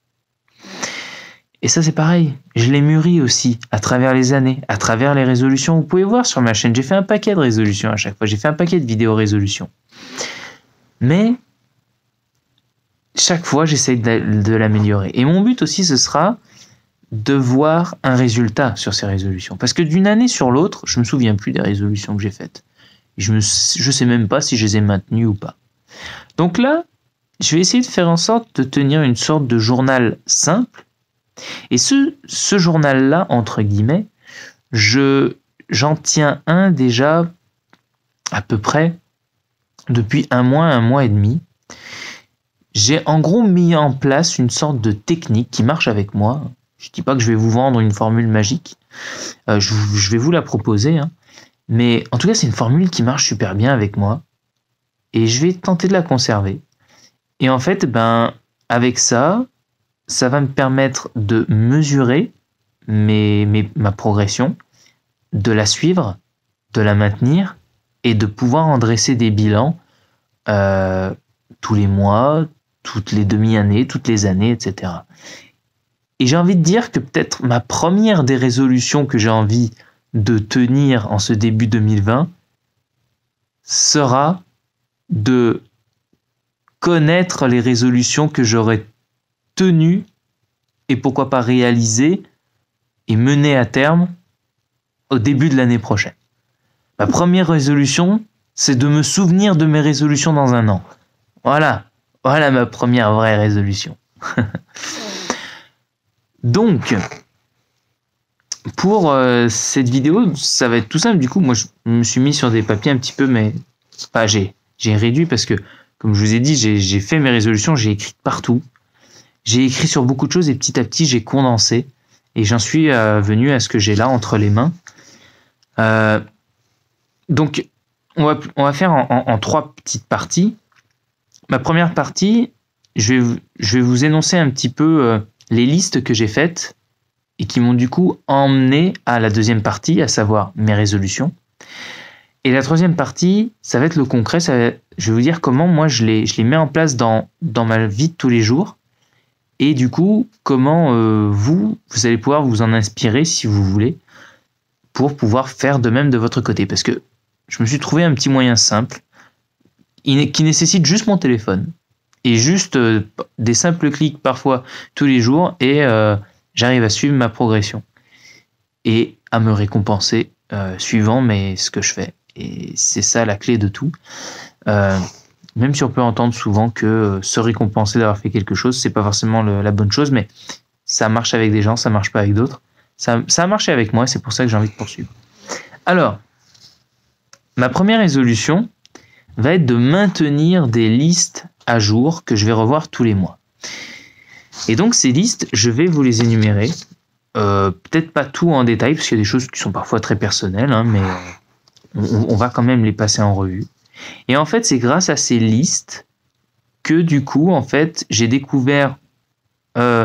Et ça c'est pareil, je l'ai mûri aussi à travers les années, à travers les résolutions. Vous pouvez voir sur ma chaîne, j'ai fait un paquet de résolutions à chaque fois, j'ai fait un paquet de vidéos résolutions. Mais chaque fois j'essaye de, de l'améliorer. Et mon but aussi ce sera de voir un résultat sur ces résolutions. Parce que d'une année sur l'autre, je me souviens plus des résolutions que j'ai faites. Je ne sais même pas si je les ai maintenues ou pas. Donc là, je vais essayer de faire en sorte de tenir une sorte de journal simple. Et ce, ce journal-là, entre guillemets, je, j'en tiens un déjà à peu près depuis un mois, un mois et demi. J'ai en gros mis en place une sorte de technique qui marche avec moi. Je ne dis pas que je vais vous vendre une formule magique. Euh, je, je vais vous la proposer, hein. Mais en tout cas, c'est une formule qui marche super bien avec moi. Et je vais tenter de la conserver. Et en fait, ben, avec ça, ça va me permettre de mesurer mes, mes, ma progression, de la suivre, de la maintenir et de pouvoir en dresser des bilans euh, tous les mois, toutes les demi-années, toutes les années, et cetera. Et j'ai envie de dire que peut-être ma première des résolutions que j'ai envie de tenir en ce début deux mille vingt sera de connaître les résolutions que j'aurais tenues et pourquoi pas réalisées et menées à terme au début de l'année prochaine. Ma première résolution, c'est de me souvenir de mes résolutions dans un an. Voilà, voilà ma première vraie résolution. Donc, pour euh, cette vidéo, ça va être tout simple. Du coup, moi, je me suis mis sur des papiers un petit peu, mais pas j'ai, j'ai réduit parce que, comme je vous ai dit, j'ai, j'ai fait mes résolutions, j'ai écrit partout. J'ai écrit sur beaucoup de choses et petit à petit, j'ai condensé. Et j'en suis euh, venu à ce que j'ai là entre les mains. Euh, donc, on va, on va faire en, en, en trois petites parties. Ma première partie, je vais, je vais vous énoncer un petit peu euh, les listes que j'ai faites et qui m'ont du coup emmené à la deuxième partie, à savoir mes résolutions. Et la troisième partie, ça va être le concret. Ça va, je vais vous dire comment moi je les, je les mets en place dans, dans ma vie de tous les jours. Et du coup, comment euh, vous, vous allez pouvoir vous en inspirer si vous voulez pour pouvoir faire de même de votre côté. Parce que je me suis trouvé un petit moyen simple qui nécessite juste mon téléphone et juste euh, des simples clics parfois tous les jours et euh, j'arrive à suivre ma progression et à me récompenser euh, suivant mais, ce que je fais. Et c'est ça la clé de tout. Euh, même si on peut entendre souvent que euh, se récompenser d'avoir fait quelque chose, c'est pas forcément le, la bonne chose, mais ça marche avec des gens, ça marche pas avec d'autres. Ça, ça a marché avec moi, c'est pour ça que j'ai envie de poursuivre. Alors, ma première résolution va être de maintenir des listes à jour que je vais revoir tous les mois. Et donc ces listes, je vais vous les énumérer. Euh, peut-être pas tout en détail, parce qu'il y a des choses qui sont parfois très personnelles, hein, mais on, on va quand même les passer en revue. Et en fait, c'est grâce à ces listes que du coup, en fait, j'ai découvert euh,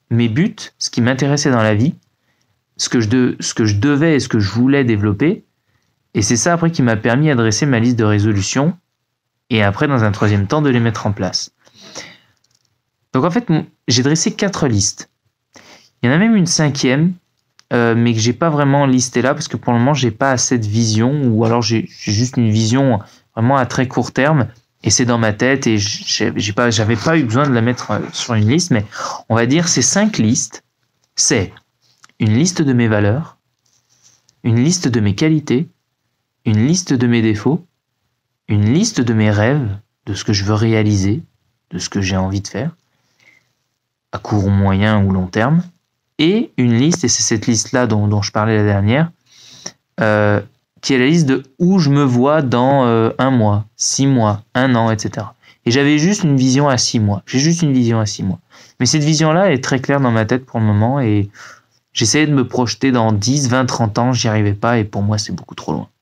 mes buts, ce qui m'intéressait dans la vie, ce que, je de, ce que je devais et ce que je voulais développer. Et c'est ça après qui m'a permis de dresser ma liste de résolutions et après, dans un troisième temps, de les mettre en place. Donc en fait, j'ai dressé quatre listes. Il y en a même une cinquième, euh, mais que j'ai pas vraiment listée là parce que pour le moment, j'ai pas assez de vision ou alors j'ai juste une vision vraiment à très court terme et c'est dans ma tête et j'ai pas, j'avais pas eu besoin de la mettre sur une liste, mais on va dire ces cinq listes, c'est une liste de mes valeurs, une liste de mes qualités, une liste de mes défauts, une liste de mes rêves, de ce que je veux réaliser, de ce que j'ai envie de faire, à court, moyen ou long terme, et une liste, et c'est cette liste-là dont, dont je parlais la dernière, euh, qui est la liste de où je me vois dans euh, un mois, six mois, un an, et cetera. Et j'avais juste une vision à six mois. J'ai juste une vision à six mois. Mais cette vision-là est très claire dans ma tête pour le moment, et j'essayais de me projeter dans dix, vingt, trente ans, j'y arrivais pas, et pour moi, c'est beaucoup trop loin.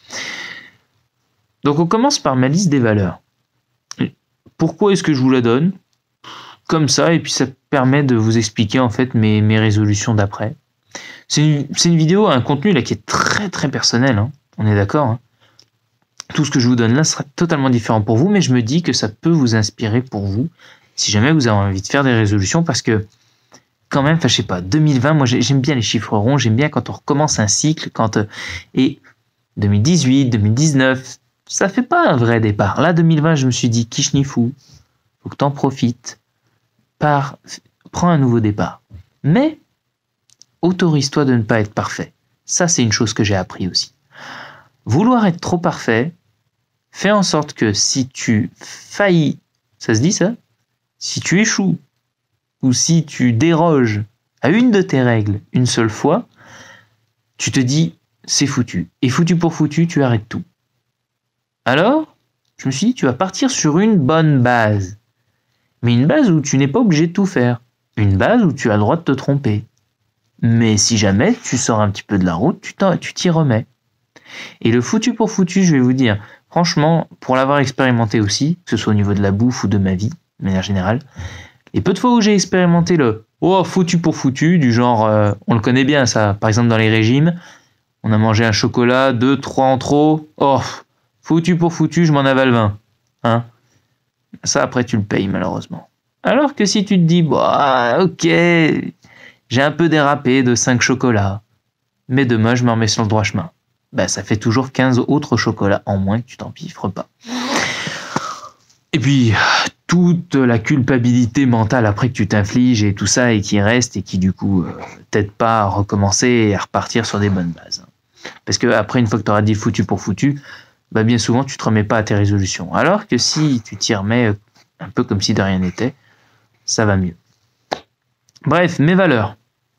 Donc on commence par ma liste des valeurs. Pourquoi est-ce que je vous la donne ? Comme ça, et puis ça permet de vous expliquer en fait mes, mes résolutions d'après. C'est une, c'est une vidéo, un contenu là qui est très très personnel, hein. On est d'accord, hein. Tout ce que je vous donne là sera totalement différent pour vous, mais je me dis que ça peut vous inspirer pour vous, si jamais vous avez envie de faire des résolutions, parce que quand même, enfin je sais pas, deux mille vingt, moi j'aime bien les chiffres ronds, j'aime bien quand on recommence un cycle, quand et deux mille dix-huit, deux mille dix-neuf, ça fait pas un vrai départ. Là, deux mille vingt, je me suis dit, quiche ni fou, faut que t'en profites, pars, prends un nouveau départ. Mais, autorise-toi de ne pas être parfait. Ça, c'est une chose que j'ai appris aussi. Vouloir être trop parfait, fais en sorte que si tu faillis, ça se dit ça ? Si tu échoues, ou si tu déroges à une de tes règles une seule fois, tu te dis, c'est foutu. Et foutu pour foutu, tu arrêtes tout. Alors, je me suis dit, tu vas partir sur une bonne base. Mais une base où tu n'es pas obligé de tout faire. Une base où tu as le droit de te tromper. Mais si jamais tu sors un petit peu de la route, tu t'y remets. Et le foutu pour foutu, je vais vous dire, franchement, pour l'avoir expérimenté aussi, que ce soit au niveau de la bouffe ou de ma vie, de manière générale, les peu de fois où j'ai expérimenté le « oh, foutu pour foutu », du genre, euh, on le connaît bien ça, par exemple dans les régimes, on a mangé un chocolat, deux, trois en trop, oh, foutu pour foutu, je m'en avale vingt. Hein, ça, après, tu le payes, malheureusement. Alors que si tu te dis, bah, ok, j'ai un peu dérapé de cinq chocolats, mais demain, je me remets sur le droit chemin. Bah, ça fait toujours quinze autres chocolats en moins que tu t'empiffres pas. Et puis, toute la culpabilité mentale après que tu t'infliges et tout ça, et qui reste, et qui, du coup, euh, t'aide pas à recommencer et à repartir sur des bonnes bases. Parce que après, une fois que tu auras dit foutu pour foutu, bah bien souvent, tu te remets pas à tes résolutions. Alors que si tu t'y remets un peu comme si de rien n'était, ça va mieux. Bref, mes valeurs.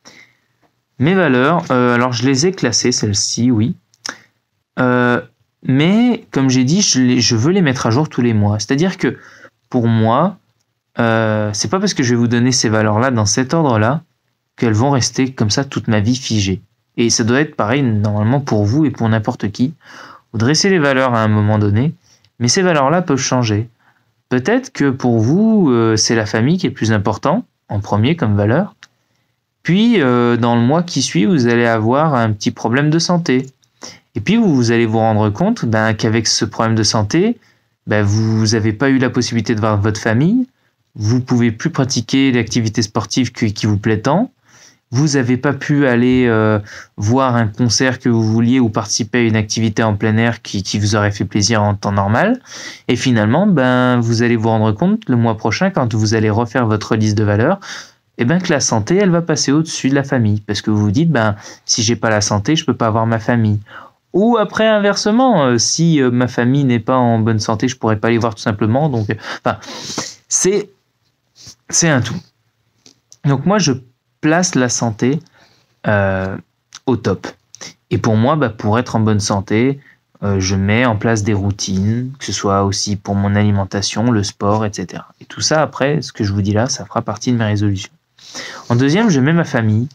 Mes valeurs, euh, alors je les ai classées, celles-ci, oui. Euh, mais, comme j'ai dit, je, les, je veux les mettre à jour tous les mois. C'est-à-dire que, pour moi, euh, c'est pas parce que je vais vous donner ces valeurs-là, dans cet ordre-là, qu'elles vont rester comme ça toute ma vie figées. Et ça doit être pareil, normalement, pour vous et pour n'importe qui. Vous dressez les valeurs à un moment donné, mais ces valeurs-là peuvent changer. Peut-être que pour vous, euh, c'est la famille qui est plus important, en premier comme valeur. Puis, euh, dans le mois qui suit, vous allez avoir un petit problème de santé. Et puis, vous, vous allez vous rendre compte ben, qu'avec ce problème de santé, ben, vous n'avez pas eu la possibilité de voir votre famille, vous ne pouvez plus pratiquer l'activité sportive qui, qui vous plaît tant, vous n'avez pas pu aller euh, voir un concert que vous vouliez ou participer à une activité en plein air qui, qui vous aurait fait plaisir en temps normal. Et finalement, ben, vous allez vous rendre compte le mois prochain, quand vous allez refaire votre liste de valeurs, eh ben, que la santé, elle va passer au-dessus de la famille. Parce que vous vous dites, ben, si j'ai pas la santé, je peux pas avoir ma famille. Ou après, inversement, euh, si euh, ma famille n'est pas en bonne santé, je pourrais pas les voir tout simplement. Donc, euh, enfin, c'est, c'est un tout. Donc moi, je place la santé euh, au top. Et pour moi, bah, pour être en bonne santé, euh, je mets en place des routines, que ce soit aussi pour mon alimentation, le sport, et cetera. Et tout ça, après, ce que je vous dis là, ça fera partie de mes résolutions. En deuxième, je mets ma famille.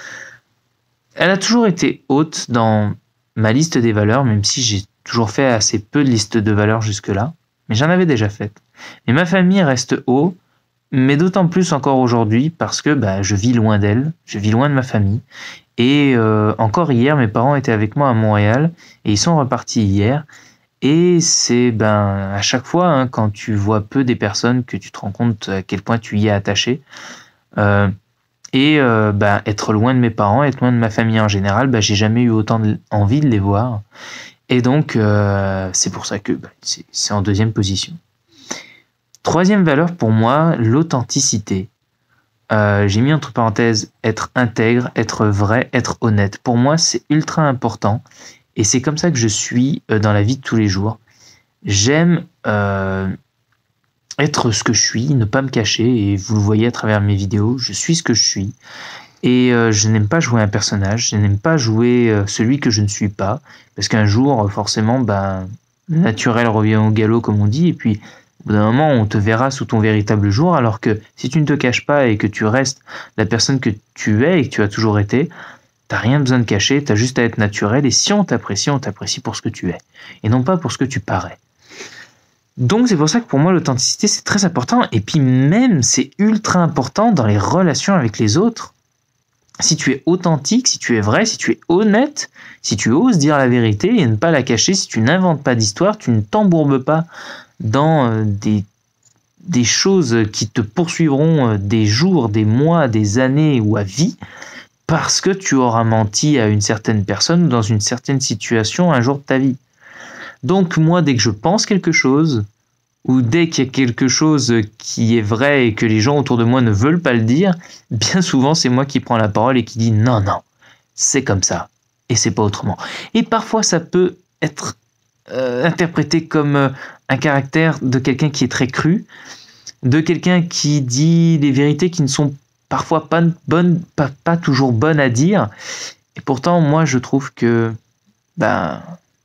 Elle a toujours été haute dans ma liste des valeurs, même si j'ai toujours fait assez peu de listes de valeurs jusque-là. Mais j'en avais déjà fait. Mais ma famille reste haut, mais d'autant plus encore aujourd'hui parce que bah, je vis loin d'elle, je vis loin de ma famille. Et euh, encore hier, mes parents étaient avec moi à Montréal et ils sont repartis hier. Et c'est ben à chaque fois hein, quand tu vois peu des personnes que tu te rends compte à quel point tu y es attaché. Euh, et euh, ben, être loin de mes parents, être loin de ma famille en général, ben, j'ai jamais eu autant de, envie de les voir. Et donc euh, c'est pour ça que ben, c'est, c'est en deuxième position. Troisième valeur pour moi, l'authenticité. Euh, j'ai mis entre parenthèses être intègre, être vrai, être honnête. Pour moi, c'est ultra important et c'est comme ça que je suis euh, dans la vie de tous les jours. J'aime euh, être ce que je suis, ne pas me cacher et vous le voyez à travers mes vidéos, je suis ce que je suis et euh, je n'aime pas jouer un personnage, je n'aime pas jouer euh, celui que je ne suis pas parce qu'un jour, forcément, ben, le naturel revient au galop comme on dit et puis au bout d'un moment, on te verra sous ton véritable jour, alors que si tu ne te caches pas et que tu restes la personne que tu es et que tu as toujours été, t'as rien besoin de cacher, t'as juste à être naturel, et si on t'apprécie, on t'apprécie pour ce que tu es, et non pas pour ce que tu parais. Donc c'est pour ça que pour moi, l'authenticité, c'est très important, et puis même, c'est ultra important dans les relations avec les autres. Si tu es authentique, si tu es vrai, si tu es honnête, si tu oses dire la vérité et ne pas la cacher, si tu n'inventes pas d'histoire, tu ne t'embourbes pas dans des, des choses qui te poursuivront des jours, des mois, des années ou à vie, parce que tu auras menti à une certaine personne ou dans une certaine situation un jour de ta vie. Donc moi, dès que je pense quelque chose, ou dès qu'il y a quelque chose qui est vrai et que les gens autour de moi ne veulent pas le dire, bien souvent c'est moi qui prends la parole et qui dis non, non, c'est comme ça, et c'est pas autrement. Et parfois ça peut être euh, interprété comme euh, un caractère de quelqu'un qui est très cru, de quelqu'un qui dit des vérités qui ne sont parfois pas bonnes, pas, pas toujours bonnes à dire. Et pourtant, moi, je trouve que ben,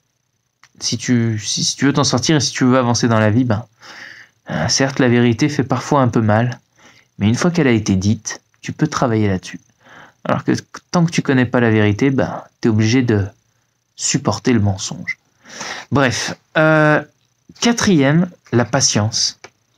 si tu, si, si tu veux t'en sortir et si tu veux avancer dans la vie, ben, euh, certes, la vérité fait parfois un peu mal, mais une fois qu'elle a été dite, tu peux travailler là-dessus. Alors que tant que tu connais pas la vérité, ben, tu es obligé de supporter le mensonge. Bref, euh, quatrième, la patience.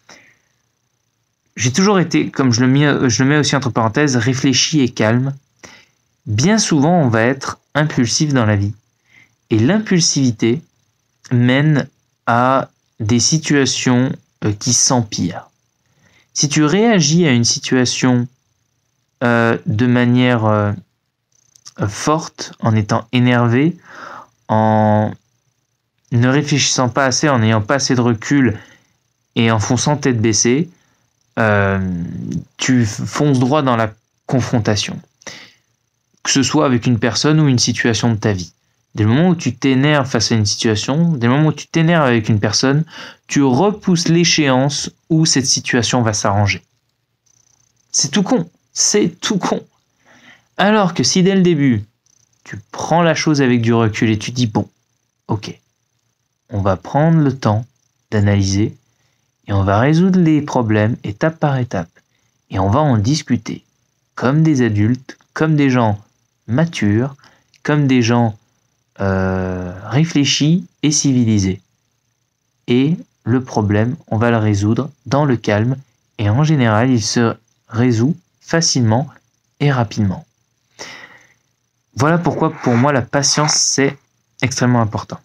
J'ai toujours été, comme je le, mets, je le mets aussi entre parenthèses, réfléchi et calme. Bien souvent, on va être impulsif dans la vie. Et l'impulsivité mène à des situations qui s'empirent. Si tu réagis à une situation euh, de manière euh, forte, en étant énervé, en ne réfléchissant pas assez, en n'ayant pas assez de recul et en fonçant tête baissée, euh, tu fonces droit dans la confrontation. Que ce soit avec une personne ou une situation de ta vie. Dès le moment où tu t'énerves face à une situation, dès le moment où tu t'énerves avec une personne, tu repousses l'échéance où cette situation va s'arranger. C'est tout con. C'est tout con. Alors que si dès le début, tu prends la chose avec du recul et tu dis bon, ok, on va prendre le temps d'analyser et on va résoudre les problèmes étape par étape. Et on va en discuter comme des adultes, comme des gens matures, comme des gens euh, réfléchis et civilisés. Et le problème, on va le résoudre dans le calme et en général, il se résout facilement et rapidement. Voilà pourquoi pour moi la patience c'est extrêmement important.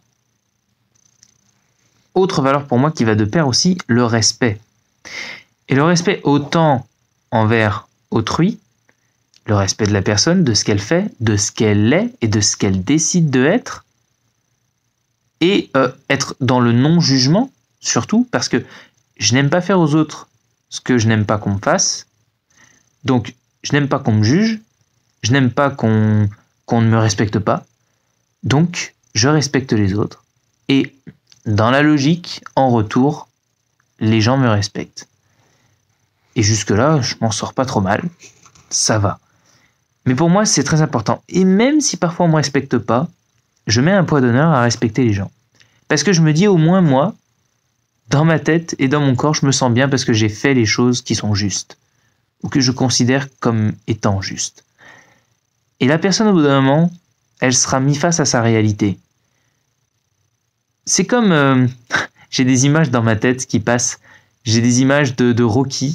Autre valeur pour moi qui va de pair aussi, le respect. Et le respect autant envers autrui, le respect de la personne, de ce qu'elle fait, de ce qu'elle est et de ce qu'elle décide de être, et euh, être dans le non-jugement surtout, parce que je n'aime pas faire aux autres ce que je n'aime pas qu'on me fasse, donc je n'aime pas qu'on me juge, je n'aime pas qu'on, qu'on ne me respecte pas, donc je respecte les autres, et dans la logique, en retour, les gens me respectent. Et jusque-là, je m'en sors pas trop mal, ça va. Mais pour moi, c'est très important. Et même si parfois on ne me respecte pas, je mets un poids d'honneur à respecter les gens. Parce que je me dis au moins moi, dans ma tête et dans mon corps, je me sens bien parce que j'ai fait les choses qui sont justes. Ou que je considère comme étant justes. Et la personne, au bout d'un moment, elle sera mise face à sa réalité. C'est comme... Euh, j'ai des images dans ma tête qui passent. J'ai des images de, de Rocky.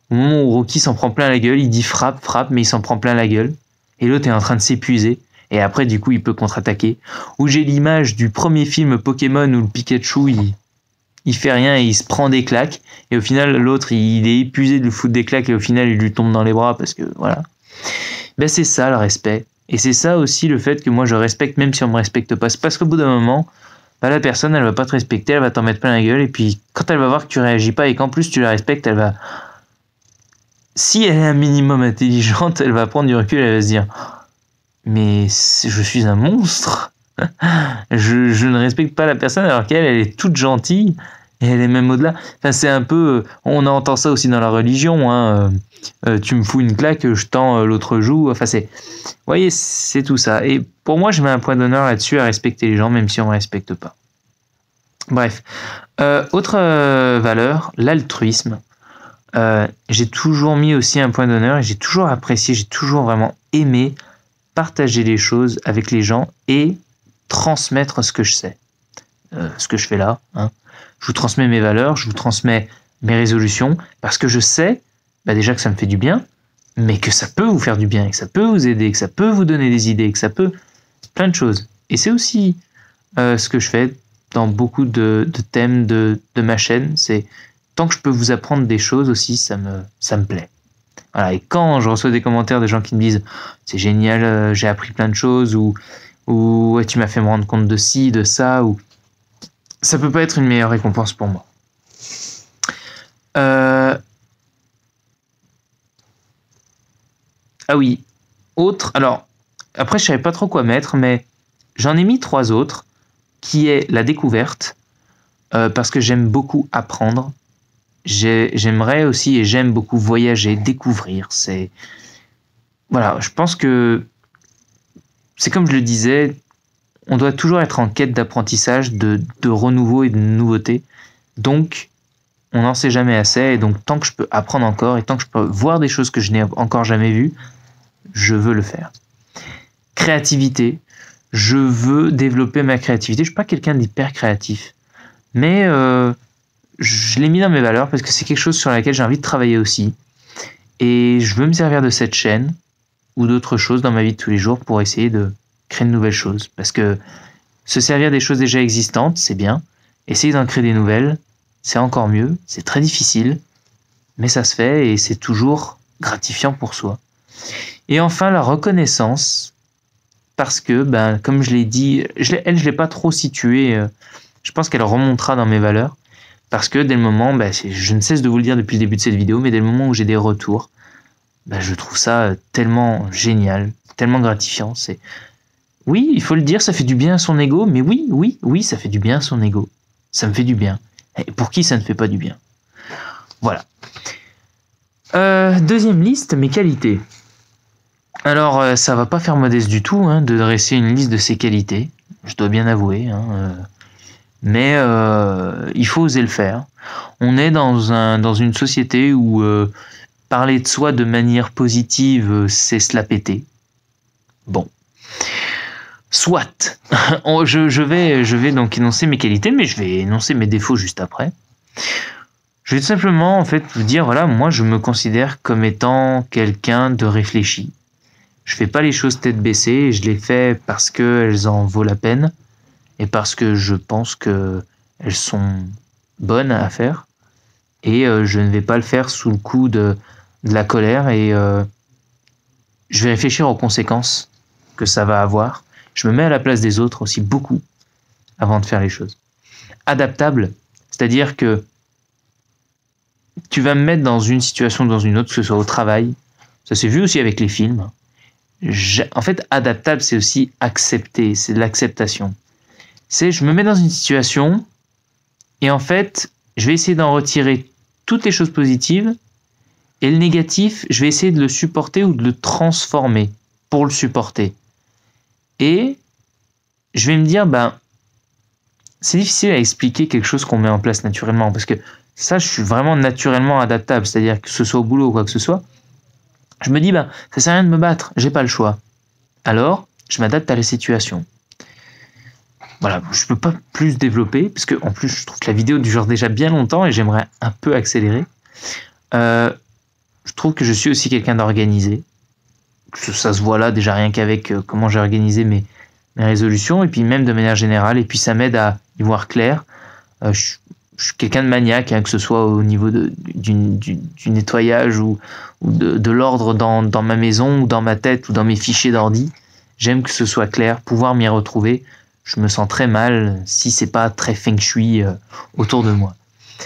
Au moment où Rocky s'en prend plein la gueule, il dit frappe, frappe, mais il s'en prend plein la gueule. Et l'autre est en train de s'épuiser. Et après, du coup, il peut contre-attaquer. Ou j'ai l'image du premier film Pokémon où le Pikachu, il, il fait rien et il se prend des claques. Et au final, l'autre, il est épuisé de lui foutre des claques et au final, il lui tombe dans les bras parce que, voilà. Ben, c'est ça, le respect. Et c'est ça aussi le fait que moi, je respecte même si on me respecte pas. C'est parce qu'au bout d'un moment, ben, la personne, elle va pas te respecter, elle va t'en mettre plein la gueule. Et puis, quand elle va voir que tu réagis pas et qu'en plus, tu la respectes, elle va... Si elle est un minimum intelligente, elle va prendre du recul et elle va se dire « Mais je suis un monstre. je, je ne respecte pas la personne alors qu'elle, elle est toute gentille et elle est même au-delà. » Enfin, c'est un peu... On entend ça aussi dans la religion. Hein. Euh, tu me fous une claque, je tends l'autre joue. Enfin, c'est... Vous voyez, c'est tout ça. Et pour moi, je mets un point d'honneur là-dessus à respecter les gens, même si on ne respecte pas. Bref. Euh, autre euh, valeur, l'altruisme. Euh, j'ai toujours mis aussi un point d'honneur et j'ai toujours apprécié, j'ai toujours vraiment aimé partager les choses avec les gens et transmettre ce que je sais. Euh, ce que je fais là. Hein. Je vous transmets mes valeurs, je vous transmets mes résolutions parce que je sais bah déjà que ça me fait du bien, mais que ça peut vous faire du bien, et que ça peut vous aider, que ça peut vous donner des idées, que ça peut... plein de choses. Et c'est aussi euh, ce que je fais dans beaucoup de, de thèmes de, de ma chaîne, c'est tant que je peux vous apprendre des choses aussi, ça me, ça me plaît. Voilà. Et quand je reçois des commentaires de gens qui me disent « c'est génial, euh, j'ai appris plein de choses » ou, ou ouais, « tu m'as fait me rendre compte de ci, de ça », ou ça peut pas être une meilleure récompense pour moi. Euh... Ah oui, autre... Alors, après, je savais pas trop quoi mettre, mais j'en ai mis trois autres, qui est la découverte, euh, parce que j'aime beaucoup apprendre. J'aimerais aussi et j'aime beaucoup voyager, découvrir. C'est voilà, je pense que c'est comme je le disais, on doit toujours être en quête d'apprentissage, de, de renouveau et de nouveauté. Donc, on n'en sait jamais assez. Et donc, tant que je peux apprendre encore et tant que je peux voir des choses que je n'ai encore jamais vues, je veux le faire. Créativité. Je veux développer ma créativité. Je ne suis pas quelqu'un d'hyper créatif. Mais... Euh, je l'ai mis dans mes valeurs parce que c'est quelque chose sur laquelle j'ai envie de travailler aussi. Et je veux me servir de cette chaîne ou d'autres choses dans ma vie de tous les jours pour essayer de créer de nouvelles choses. Parce que se servir des choses déjà existantes, c'est bien. Essayer d'en créer des nouvelles, c'est encore mieux. C'est très difficile, mais ça se fait et c'est toujours gratifiant pour soi. Et enfin, la reconnaissance. Parce que, ben, comme je l'ai dit, je l'ai, elle, je ne l'ai pas trop située. Je pense qu'elle remontera dans mes valeurs. Parce que dès le moment, bah, je ne cesse de vous le dire depuis le début de cette vidéo, mais dès le moment où j'ai des retours, bah, je trouve ça tellement génial, tellement gratifiant. C'est oui, il faut le dire, ça fait du bien à son ego, mais oui, oui, oui, ça fait du bien à son ego. Ça me fait du bien. Et pour qui ça ne fait pas du bien? Voilà. Euh, deuxième liste, mes qualités. Alors, euh, ça va pas faire modeste du tout hein, de dresser une liste de ses qualités, je dois bien avouer. Hein, euh, Mais euh, il faut oser le faire. On est dans, un, dans une société où euh, parler de soi de manière positive, c'est se la péter. Bon. Soit. je, je, vais, je vais donc énoncer mes qualités, mais je vais énoncer mes défauts juste après. Je vais tout simplement en fait vous dire, voilà, moi je me considère comme étant quelqu'un de réfléchi. Je fais pas les choses tête baissée, je les fais parce qu'elles en vaut la peine. Et parce que je pense qu'elles sont bonnes à faire. Et euh, je ne vais pas le faire sous le coup de, de la colère. Et euh, je vais réfléchir aux conséquences que ça va avoir. Je me mets à la place des autres aussi beaucoup avant de faire les choses. Adaptable, c'est-à-dire que tu vas me mettre dans une situation ou dans une autre, que ce soit au travail. Ça s'est vu aussi avec les films. Je, en fait, adaptable, c'est aussi accepter, c'est de l'acceptation. C'est je me mets dans une situation et en fait, je vais essayer d'en retirer toutes les choses positives et le négatif, je vais essayer de le supporter ou de le transformer pour le supporter. Et je vais me dire, ben, c'est difficile à expliquer quelque chose qu'on met en place naturellement parce que ça, je suis vraiment naturellement adaptable, c'est-à-dire que ce soit au boulot ou quoi que ce soit. Je me dis, ben, ça sert à rien de me battre, j'ai pas le choix. Alors, je m'adapte à la situation. Voilà, je ne peux pas plus développer, parce que en plus, je trouve que la vidéo dure déjà bien longtemps et j'aimerais un peu accélérer. Euh, je trouve que je suis aussi quelqu'un d'organisé. Ça se voit là déjà rien qu'avec euh, comment j'ai organisé mes, mes résolutions, et puis même de manière générale, et puis ça m'aide à y voir clair. Euh, je, je suis quelqu'un de maniaque, hein, que ce soit au niveau de, du, du, du nettoyage ou, ou de, de l'ordre dans, dans ma maison, ou dans ma tête, ou dans mes fichiers d'ordi. J'aime que ce soit clair, pouvoir m'y retrouver. Je me sens très mal si c'est pas très feng shui euh, autour de moi.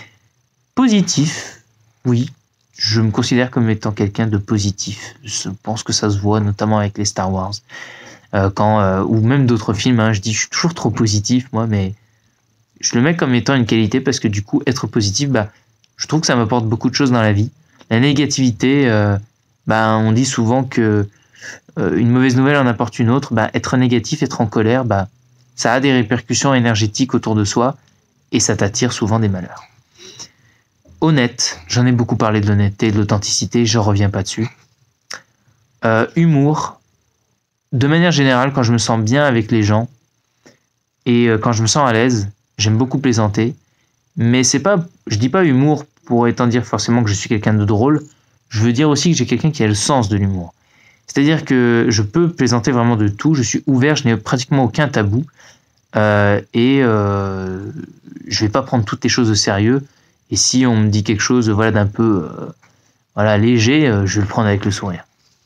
Positif, oui, je me considère comme étant quelqu'un de positif. Je pense que ça se voit notamment avec les Star Wars, euh, quand, euh, ou même d'autres films. Hein, je dis, je suis toujours trop positif, moi, mais je le mets comme étant une qualité parce que du coup, être positif, bah, je trouve que ça m'apporte beaucoup de choses dans la vie. La négativité, euh, bah, on dit souvent que euh, une mauvaise nouvelle en apporte une autre. Bah, être négatif, être en colère, bah, ça a des répercussions énergétiques autour de soi et ça t'attire souvent des malheurs. Honnête, j'en ai beaucoup parlé de l'honnêteté, de l'authenticité, je reviens pas dessus. Euh, humour, de manière générale, quand je me sens bien avec les gens et euh, quand je me sens à l'aise, j'aime beaucoup plaisanter, mais c'est pas, je dis pas humour pour étant dire forcément que je suis quelqu'un de drôle. Je veux dire aussi que j'ai quelqu'un qui a le sens de l'humour. C'est-à-dire que je peux plaisanter vraiment de tout. Je suis ouvert, je n'ai pratiquement aucun tabou euh, et euh, je vais pas prendre toutes les choses au sérieux. Et si on me dit quelque chose, voilà, d'un peu, euh, voilà, léger, euh, je vais le prendre avec le sourire.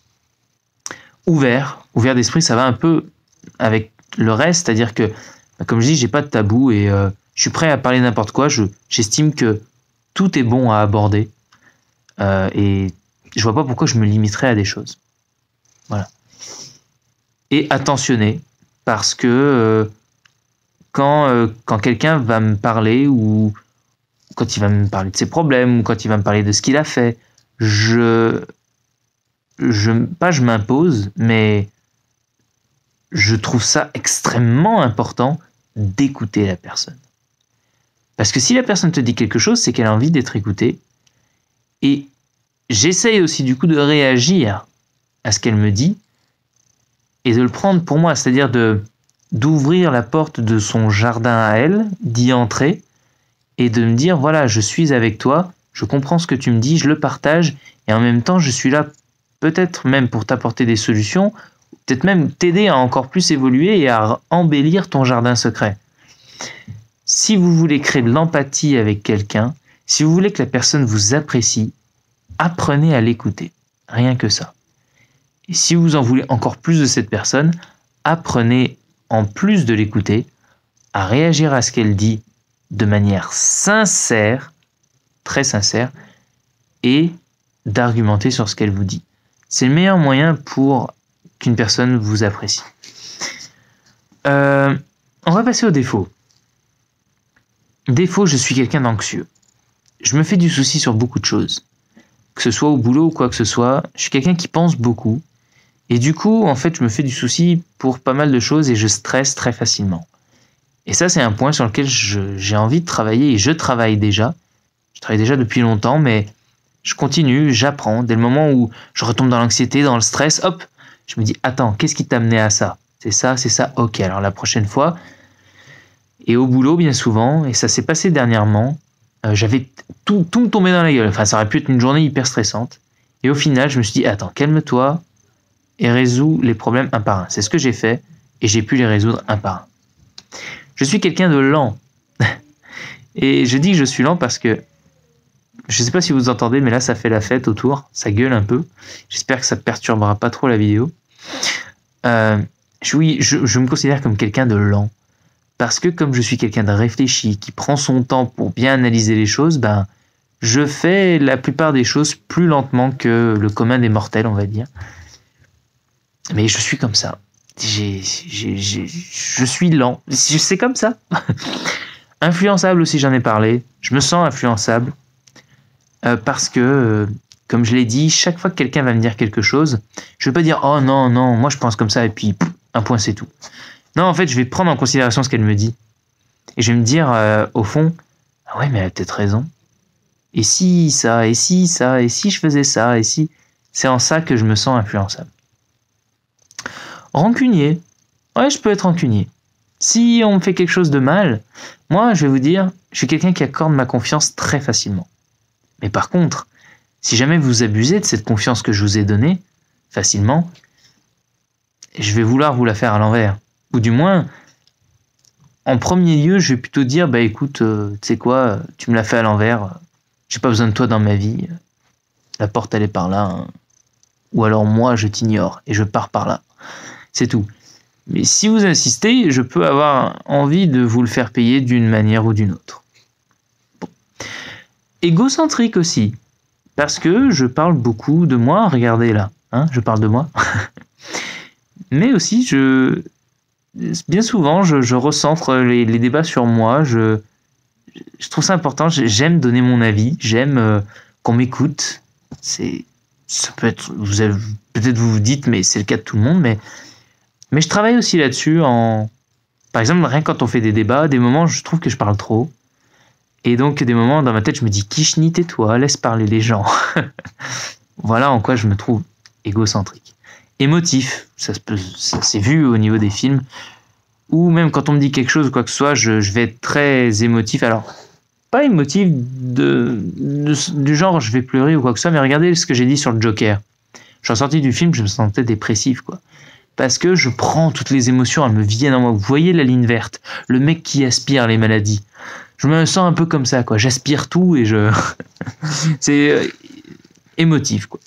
Ouvert, ouvert d'esprit, ça va un peu avec le reste, c'est-à-dire que comme je dis, j'ai pas de tabou et euh, je suis prêt à parler n'importe quoi. Je, j'estime que tout est bon à aborder euh, et je vois pas pourquoi je me limiterais à des choses. Voilà. Et attentionné, parce que euh, quand, euh, quand quelqu'un va me parler ou quand il va me parler de ses problèmes ou quand il va me parler de ce qu'il a fait, je, je pas je m'impose, mais je trouve ça extrêmement important d'écouter la personne. Parce que si la personne te dit quelque chose, c'est qu'elle a envie d'être écoutée. Et j'essaye aussi du coup de réagir à ce qu'elle me dit et de le prendre pour moi, c'est-à-dire de, d'ouvrir la porte de son jardin à elle, d'y entrer et de me dire, voilà, je suis avec toi, je comprends ce que tu me dis, je le partage et en même temps, je suis là peut-être même pour t'apporter des solutions, peut-être même t'aider à encore plus évoluer et à embellir ton jardin secret. Si vous voulez créer de l'empathie avec quelqu'un, si vous voulez que la personne vous apprécie, apprenez à l'écouter. Rien que ça. Et si vous en voulez encore plus de cette personne, apprenez, en plus de l'écouter, à réagir à ce qu'elle dit de manière sincère, très sincère, et d'argumenter sur ce qu'elle vous dit. C'est le meilleur moyen pour qu'une personne vous apprécie. Euh, on va passer aux défauts. Défaut, je suis quelqu'un d'anxieux. Je me fais du souci sur beaucoup de choses. Que ce soit au boulot ou quoi que ce soit, je suis quelqu'un qui pense beaucoup. Et du coup, en fait, je me fais du souci pour pas mal de choses et je stresse très facilement. Et ça, c'est un point sur lequel je, j'ai envie de travailler et je travaille déjà. Je travaille déjà depuis longtemps, mais je continue, j'apprends. Dès le moment où je retombe dans l'anxiété, dans le stress, hop, je me dis, attends, qu'est-ce qui t'a amené à ça ? C'est ça, c'est ça, ok, alors la prochaine fois. Et au boulot, bien souvent, et ça s'est passé dernièrement, euh, j'avais tout, tout me tombait dans la gueule. Enfin, ça aurait pu être une journée hyper stressante. Et au final, je me suis dit, attends, calme-toi et résous les problèmes un par un. C'est ce que j'ai fait et j'ai pu les résoudre un par un. Je suis quelqu'un de lent. Et je dis que je suis lent parce que, je ne sais pas si vous entendez, mais là, ça fait la fête autour. Ça gueule un peu. J'espère que ça ne perturbera pas trop la vidéo. Euh, je, oui, je, je me considère comme quelqu'un de lent. Parce que comme je suis quelqu'un de réfléchi, qui prend son temps pour bien analyser les choses, ben, je fais la plupart des choses plus lentement que le commun des mortels, on va dire. Mais je suis comme ça. J'ai, j'ai, j'ai, je suis lent. C'est comme ça. Influençable aussi, j'en ai parlé. Je me sens influençable. Euh, parce que, euh, comme je l'ai dit, chaque fois que quelqu'un va me dire quelque chose, je ne vais pas dire « Oh non, non, moi je pense comme ça » et puis pff, un point c'est tout. Non, en fait, je vais prendre en considération ce qu'elle me dit. Et je vais me dire, euh, au fond, « Ah ouais, mais elle a peut-être raison. Et si ça, et si ça, et si je faisais ça, et si... » C'est en ça que je me sens influençable. Rancunier. Ouais, je peux être rancunier. Si on me fait quelque chose de mal, moi, je vais vous dire, je suis quelqu'un qui accorde ma confiance très facilement. Mais par contre, si jamais vous abusez de cette confiance que je vous ai donnée, facilement, je vais vouloir vous la faire à l'envers. Ou du moins, en premier lieu, je vais plutôt dire, bah écoute, euh, tu sais quoi, tu me l'as fait à l'envers, j'ai pas besoin de toi dans ma vie, la porte elle est par là, hein. Ou alors moi je t'ignore et je pars par là. C'est tout. Mais si vous insistez, je peux avoir envie de vous le faire payer d'une manière ou d'une autre. Bon. Égocentrique aussi, parce que je parle beaucoup de moi, regardez là, hein, je parle de moi. Mais aussi, je, bien souvent, je, je recentre les, les débats sur moi, je, je trouve ça important, j'aime donner mon avis, j'aime euh, qu'on m'écoute. C'est, ça peut être, vous avez, peut-être vous vous dites, mais c'est le cas de tout le monde, mais, mais je travaille aussi là-dessus en, par exemple, rien que quand on fait des débats, des moments, je trouve que je parle trop. Et donc, des moments dans ma tête, je me dis, Kishni, tais-toi, laisse parler les gens. Voilà en quoi je me trouve égocentrique. Émotif, ça, se peut, ça s'est vu au niveau des films, ou même quand on me dit quelque chose ou quoi que ce soit, je, je vais être très émotif. Alors, pas émotif de, de, du genre je vais pleurer ou quoi que ce soit, mais regardez ce que j'ai dit sur le Joker. Je suis sorti du film, je me sentais dépressif, quoi. Parce que je prends toutes les émotions, elles me viennent en moi. Vous voyez la ligne verte, le mec qui aspire les maladies. Je me sens un peu comme ça, quoi. J'aspire tout et je... C'est euh, émotif, quoi.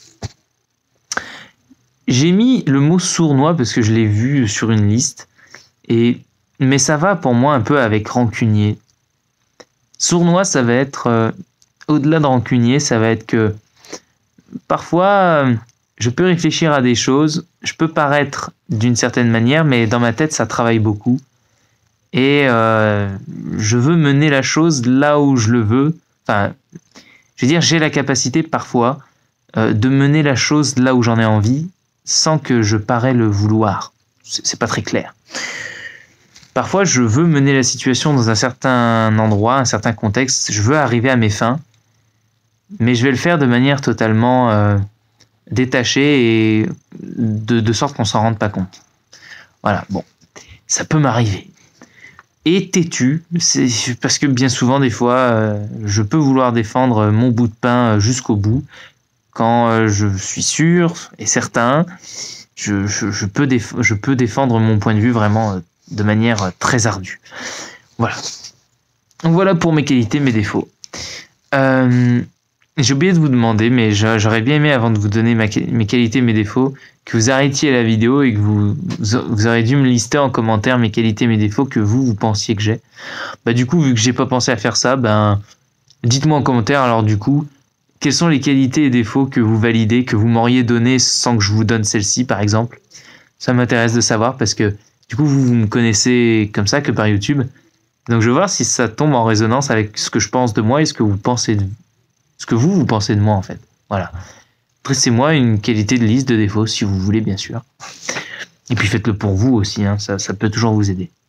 J'ai mis le mot sournois parce que je l'ai vu sur une liste, et mais ça va pour moi un peu avec rancunier. Sournois, ça va être, euh, au-delà de rancunier, ça va être que parfois, euh, je peux réfléchir à des choses, je peux paraître d'une certaine manière, mais dans ma tête, ça travaille beaucoup. Et euh, je veux mener la chose là où je le veux. Enfin, je veux dire, j'ai la capacité parfois euh, de mener la chose là où j'en ai envie, sans que je paraisse le vouloir. C'est, c'est pas très clair. Parfois, je veux mener la situation dans un certain endroit, un certain contexte. Je veux arriver à mes fins, mais je vais le faire de manière totalement euh, détachée et de, de sorte qu'on s'en rende pas compte. Voilà, bon, ça peut m'arriver. Et têtu, c'est parce que bien souvent, des fois, euh, je peux vouloir défendre mon bout de pain jusqu'au bout. Quand euh, je suis sûr et certain, je, je, je, peux déf- je peux défendre mon point de vue vraiment euh, de manière euh, très ardue. Voilà. Donc voilà pour mes qualités, mes défauts. Euh, j'ai oublié de vous demander, mais j'aurais bien aimé, avant de vous donner ma, mes qualités, mes défauts, que vous arrêtiez la vidéo et que vous, vous auriez dû me lister en commentaire mes qualités, mes défauts que vous, vous pensiez que j'ai. Bah du coup, vu que j'ai pas pensé à faire ça, ben dites-moi en commentaire alors du coup, quelles sont les qualités et défauts que vous validez, que vous m'auriez donné sans que je vous donne celle-ci, par exemple. Ça m'intéresse de savoir parce que du coup, vous, vous me connaissez comme ça que par YouTube. Donc, je vais voir si ça tombe en résonance avec ce que je pense de moi et ce que vous pensez de, ce que vous, vous pensez de moi, en fait. Voilà. Dressez-moi une qualité de liste de défauts, si vous voulez, bien sûr. Et puis, faites-le pour vous aussi, hein, ça, ça peut toujours vous aider.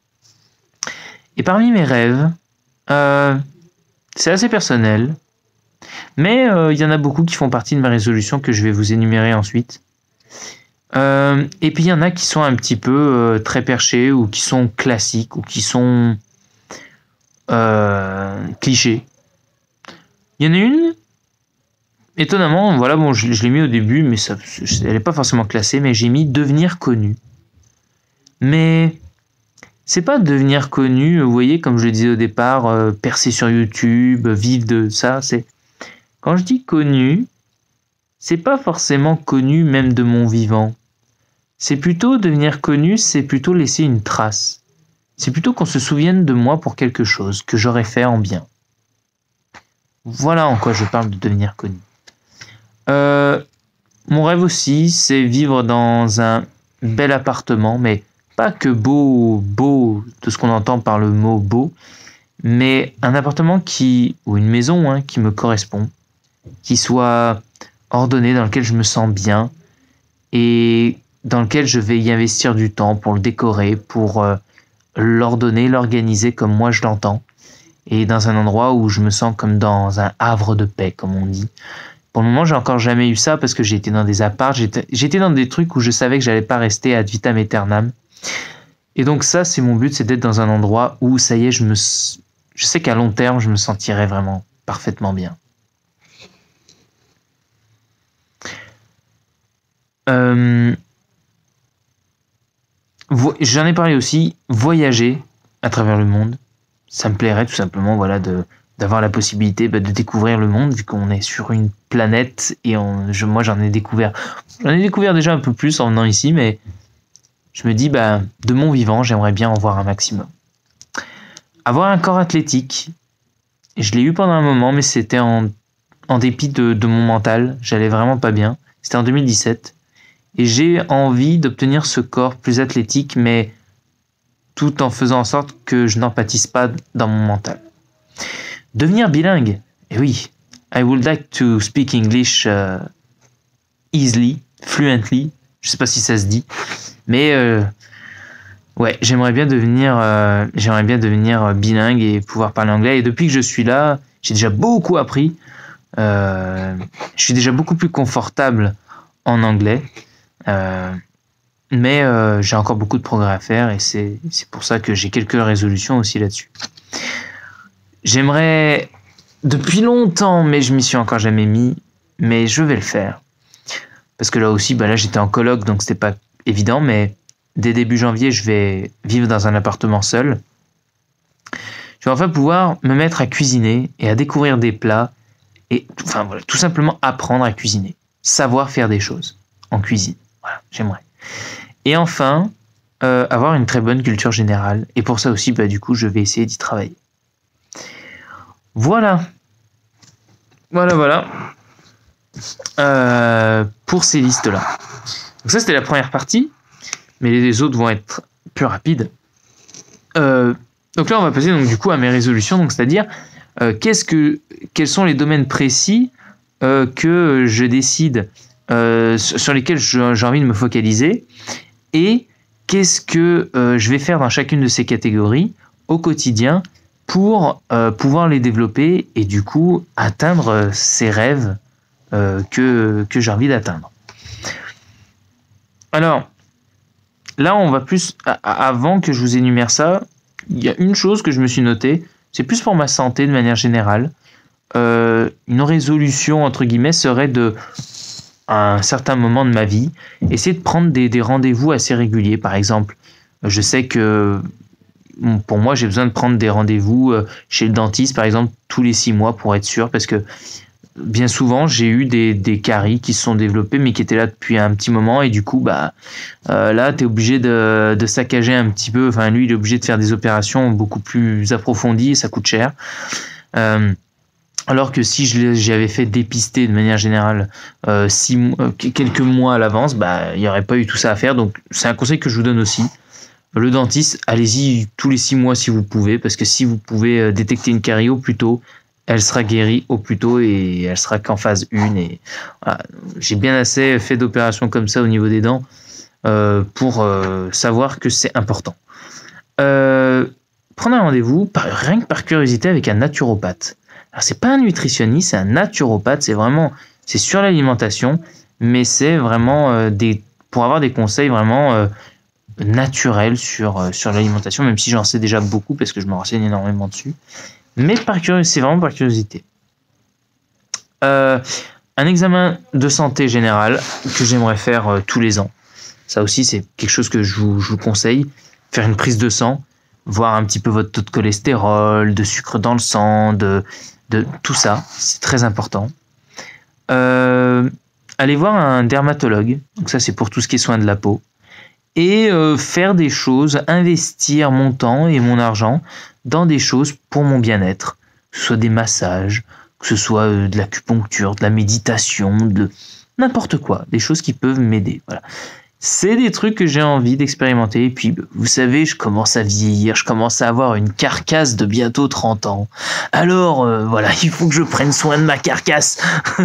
Et parmi mes rêves, euh, c'est assez personnel. Mais euh, il y en a beaucoup qui font partie de ma résolution que je vais vous énumérer ensuite. Euh, et puis il y en a qui sont un petit peu euh, très perchés ou qui sont classiques ou qui sont euh, clichés. Il y en a une, étonnamment, voilà, bon, je, je l'ai mis au début, mais ça, elle n'est pas forcément classée, mais j'ai mis devenir connu. Mais c'est pas devenir connu, vous voyez, comme je le disais au départ, euh, percer sur YouTube, vivre de ça, c'est... Quand je dis connu, c'est pas forcément connu même de mon vivant. C'est plutôt devenir connu, c'est plutôt laisser une trace. C'est plutôt qu'on se souvienne de moi pour quelque chose que j'aurais fait en bien. Voilà en quoi je parle de devenir connu. Euh, mon rêve aussi, c'est vivre dans un bel appartement, mais pas que beau, beau, de ce qu'on entend par le mot beau, mais un appartement qui, ou une maison hein, qui me correspond, qui soit ordonné, dans lequel je me sens bien et dans lequel je vais y investir du temps pour le décorer, pour euh, l'ordonner, l'organiser comme moi je l'entends, et dans un endroit où je me sens comme dans un havre de paix, comme on dit. Pour le moment, j'ai encore jamais eu ça parce que j'ai été dans des apparts, j'étais, j'étais dans des trucs où je savais que j'allais pas rester ad vitam aeternam. Et donc ça, c'est mon but, c'est d'être dans un endroit où, ça y est, je me, je sais qu'à long terme, je me sentirai vraiment parfaitement bien. Euh, J'en ai parlé aussi, voyager à travers le monde. Ça me plairait tout simplement, voilà, de d'avoir la possibilité bah, de découvrir le monde, vu qu'on est sur une planète et on, je, moi j'en ai découvert, j'en ai découvert déjà un peu plus en venant ici, mais je me dis, bah, de mon vivant, j'aimerais bien en voir un maximum. Avoir un corps athlétique, je l'ai eu pendant un moment, mais c'était en, en dépit de, de mon mental, j'allais vraiment pas bien. C'était en deux mille dix-sept, et j'ai envie d'obtenir ce corps plus athlétique, mais tout en faisant en sorte que je n'en pâtisse pas dans mon mental. Devenir bilingue, et oui, I would like to speak English uh, easily, fluently, je sais pas si ça se dit, mais euh, ouais, j'aimerais bien devenir, euh, j'aimerais bien devenir bilingue et pouvoir parler anglais. Et depuis que je suis là, j'ai déjà beaucoup appris. Euh, je suis déjà beaucoup plus confortable en anglais, euh, mais euh, j'ai encore beaucoup de progrès à faire et c'est c'est pour ça que j'ai quelques résolutions aussi là-dessus. J'aimerais depuis longtemps, mais je m'y suis encore jamais mis, mais je vais le faire parce que là aussi, bah là j'étais en coloc donc c'était pas évident, mais dès début janvier, je vais vivre dans un appartement seul. Je vais enfin pouvoir me mettre à cuisiner et à découvrir des plats et enfin voilà, tout simplement apprendre à cuisiner, savoir faire des choses en cuisine. Voilà, j'aimerais. Et enfin, euh, avoir une très bonne culture générale. Et pour ça aussi, bah, du coup, je vais essayer d'y travailler. Voilà. Voilà, voilà. Euh, pour ces listes-là. Donc ça, c'était la première partie. Mais les autres vont être plus rapides. Euh, donc là, on va passer donc, du coup à mes résolutions. Donc, c'est-à-dire, euh, qu'est-ce que, quels sont les domaines précis euh, que je décide, euh, sur lesquels je, j'ai envie de me focaliser et qu'est-ce que euh, je vais faire dans chacune de ces catégories au quotidien pour euh, pouvoir les développer et du coup atteindre ces rêves euh, que, que j'ai envie d'atteindre. Alors, là, on va plus... Avant que je vous énumère ça, il y a une chose que je me suis notée, c'est plus pour ma santé de manière générale. Euh, une résolution, entre guillemets, serait de, à un certain moment de ma vie, essayer de prendre des, des rendez-vous assez réguliers. Par exemple, je sais que pour moi, j'ai besoin de prendre des rendez-vous chez le dentiste, par exemple, tous les six mois pour être sûr, parce que bien souvent, j'ai eu des, des caries qui se sont développées, mais qui étaient là depuis un petit moment. Et du coup, bah, euh, là, tu es obligé de, de saccager un petit peu. Enfin, lui, il est obligé de faire des opérations beaucoup plus approfondies et ça coûte cher. Euh, alors que si je j'avais fait dépister de manière générale euh, six, euh, quelques mois à l'avance, bah, il n'y aurait pas eu tout ça à faire. Donc, c'est un conseil que je vous donne aussi. Le dentiste, allez-y tous les six mois si vous pouvez, parce que si vous pouvez détecter une carie au plus tôt, elle sera guérie au plus tôt et elle sera qu'en phase un. Et voilà, j'ai bien assez fait d'opérations comme ça au niveau des dents euh, pour euh, savoir que c'est important. Euh, prendre un rendez-vous, par, rien que par curiosité, avec un naturopathe. Alors c'est pas un nutritionniste, c'est un naturopathe. C'est vraiment, c'est sur l'alimentation, mais c'est vraiment euh, des, pour avoir des conseils vraiment euh, naturels sur euh, sur l'alimentation, même si j'en sais déjà beaucoup parce que je me renseigne énormément dessus. Mais par curiosité, c'est vraiment par curiosité. Euh, un examen de santé générale que j'aimerais faire euh, tous les ans. Ça aussi, c'est quelque chose que je vous, je vous conseille. Faire une prise de sang, voir un petit peu votre taux de cholestérol, de sucre dans le sang, de, de tout ça. C'est très important. Euh, aller voir un dermatologue. Donc ça, c'est pour tout ce qui est soin de la peau. Et euh, faire des choses, investir mon temps et mon argent dans des choses pour mon bien-être, que ce soit des massages, que ce soit euh, de l'acupuncture, de la méditation, de n'importe quoi, des choses qui peuvent m'aider. Voilà. C'est des trucs que j'ai envie d'expérimenter. Et puis, vous savez, je commence à vieillir, je commence à avoir une carcasse de bientôt trente ans. Alors, euh, voilà, il faut que je prenne soin de ma carcasse.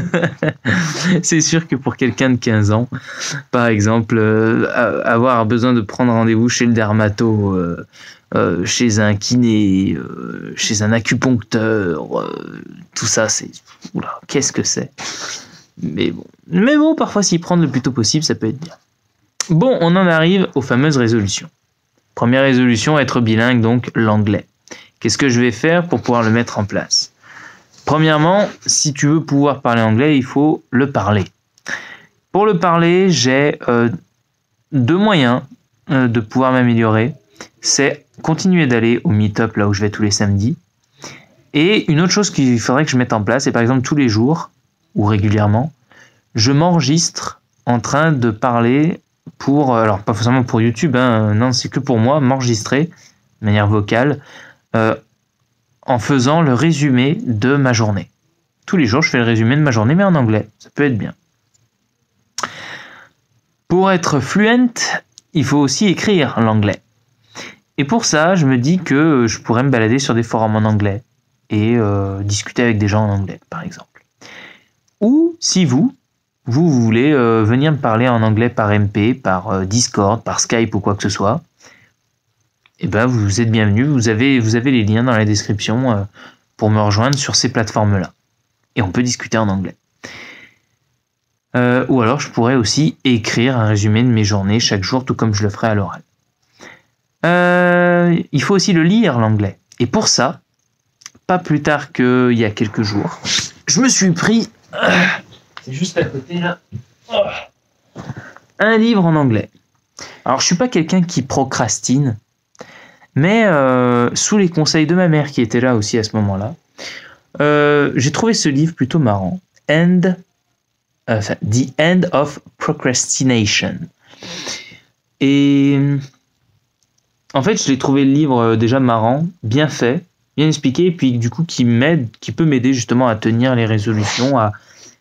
C'est sûr que pour quelqu'un de quinze ans, par exemple, euh, avoir besoin de prendre rendez-vous chez le dermato, euh, euh, chez un kiné, euh, chez un acupuncteur, euh, tout ça, c'est... Oula, qu'est-ce que c'est ? Mais bon, mais bon, parfois, s'y prendre le plus tôt possible, ça peut être bien. Bon, on en arrive aux fameuses résolutions. Première résolution, être bilingue, donc l'anglais. Qu'est-ce que je vais faire pour pouvoir le mettre en place ? Premièrement, si tu veux pouvoir parler anglais, il faut le parler. Pour le parler, j'ai euh, deux moyens euh, de pouvoir m'améliorer. C'est continuer d'aller au meet-up là où je vais tous les samedis. Et une autre chose qu'il faudrait que je mette en place, c'est par exemple tous les jours ou régulièrement, je m'enregistre en train de parler pour, alors pas forcément pour YouTube, hein, non, c'est que pour moi, m'enregistrer de manière vocale euh, en faisant le résumé de ma journée. Tous les jours, je fais le résumé de ma journée, mais en anglais. Ça peut être bien. Pour être fluent, il faut aussi écrire l'anglais. Et pour ça, je me dis que je pourrais me balader sur des forums en anglais et euh, discuter avec des gens en anglais, par exemple. Ou si vous, vous, vous voulez euh, venir me parler en anglais par M P, par euh, Discord, par Skype ou quoi que ce soit, eh ben, vous êtes bienvenus. Vous avez, vous avez les liens dans la description euh, pour me rejoindre sur ces plateformes-là. Et on peut discuter en anglais. Euh, ou alors, je pourrais aussi écrire un résumé de mes journées chaque jour, tout comme je le ferai à l'oral. Euh, il faut aussi le lire, l'anglais. Et pour ça, pas plus tard qu'il y a quelques jours, je me suis pris, euh, c'est juste à côté là, oh, un livre en anglais. Alors, je suis pas quelqu'un qui procrastine, mais euh, sous les conseils de ma mère qui était là aussi à ce moment-là, euh, j'ai trouvé ce livre plutôt marrant. End, euh, enfin, The End of Procrastination. Et en fait, je l'ai trouvé le livre déjà marrant, bien fait, bien expliqué, et puis du coup qui m'aide, qui peut m'aider justement à tenir les résolutions. À...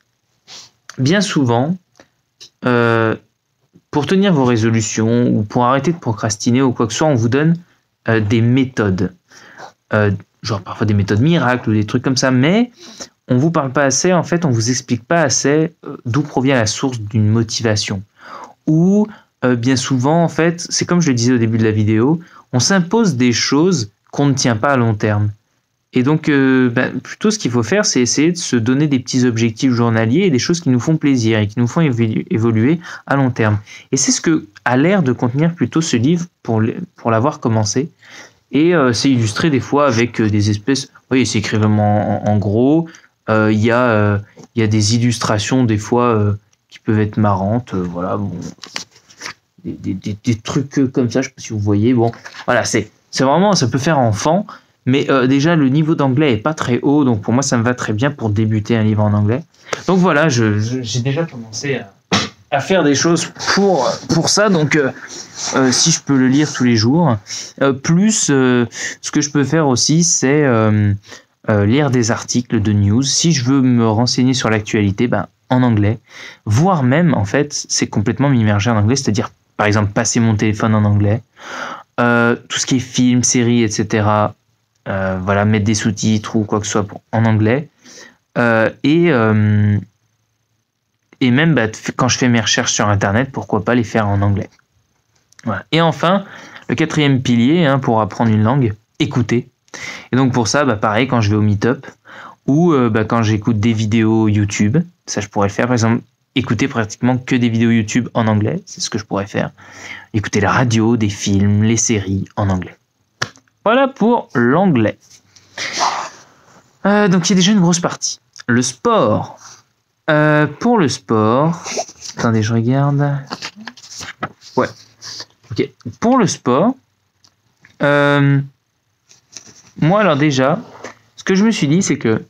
Bien souvent, euh, pour tenir vos résolutions ou pour arrêter de procrastiner ou quoi que ce soit, on vous donne euh, des méthodes. Euh, genre parfois des méthodes miracles ou des trucs comme ça, mais on vous parle pas assez, en fait, on vous explique pas assez euh, d'où provient la source d'une motivation. Ou euh, bien souvent, en fait, c'est comme je le disais au début de la vidéo, on s'impose des choses qu'on ne tient pas à long terme. Et donc, euh, ben, plutôt ce qu'il faut faire, c'est essayer de se donner des petits objectifs journaliers et des choses qui nous font plaisir et qui nous font évoluer, évoluer à long terme. Et c'est ce que a l'air de contenir plutôt ce livre pour, pour l'avoir commencé. Et euh, c'est illustré des fois avec euh, des espèces... Oui, c'est écrit vraiment en, en gros. Il euh, y, euh, y a des illustrations des fois euh, qui peuvent être marrantes. Euh, voilà, bon, des, des, des, des trucs comme ça, je ne sais pas si vous voyez. Bon, voilà, c'est, c'est vraiment... Ça peut faire enfant. Mais euh, déjà, le niveau d'anglais est pas très haut. Donc pour moi, ça me va très bien pour débuter un livre en anglais. Donc voilà, je, je, j'ai déjà commencé à... à faire des choses pour, pour ça, donc euh, euh, si je peux le lire tous les jours. Euh, plus, euh, ce que je peux faire aussi, c'est euh, euh, lire des articles de news. Si je veux me renseigner sur l'actualité, ben, en anglais, voire même, en fait, c'est complètement m'immerger en anglais, c'est-à-dire, par exemple, passer mon téléphone en anglais, euh, tout ce qui est film, série, et cetera, euh, voilà, mettre des sous-titres ou quoi que ce soit pour, en anglais, euh, et... Euh, Et même bah, quand je fais mes recherches sur Internet, pourquoi pas les faire en anglais. Voilà. Et enfin, le quatrième pilier hein, pour apprendre une langue, écouter. Et donc pour ça, bah, pareil, quand je vais au meet-up ou euh, bah, quand j'écoute des vidéos YouTube, ça je pourrais le faire. Par exemple, écouter pratiquement que des vidéos YouTube en anglais, c'est ce que je pourrais faire. Écouter la radio, des films, les séries en anglais. Voilà pour l'anglais. Euh, donc il y a déjà une grosse partie. Le sport. Euh, pour le sport, attendez, je regarde. Ouais. Ok. Pour le sport, euh, moi alors déjà, ce que je me suis dit, c'est que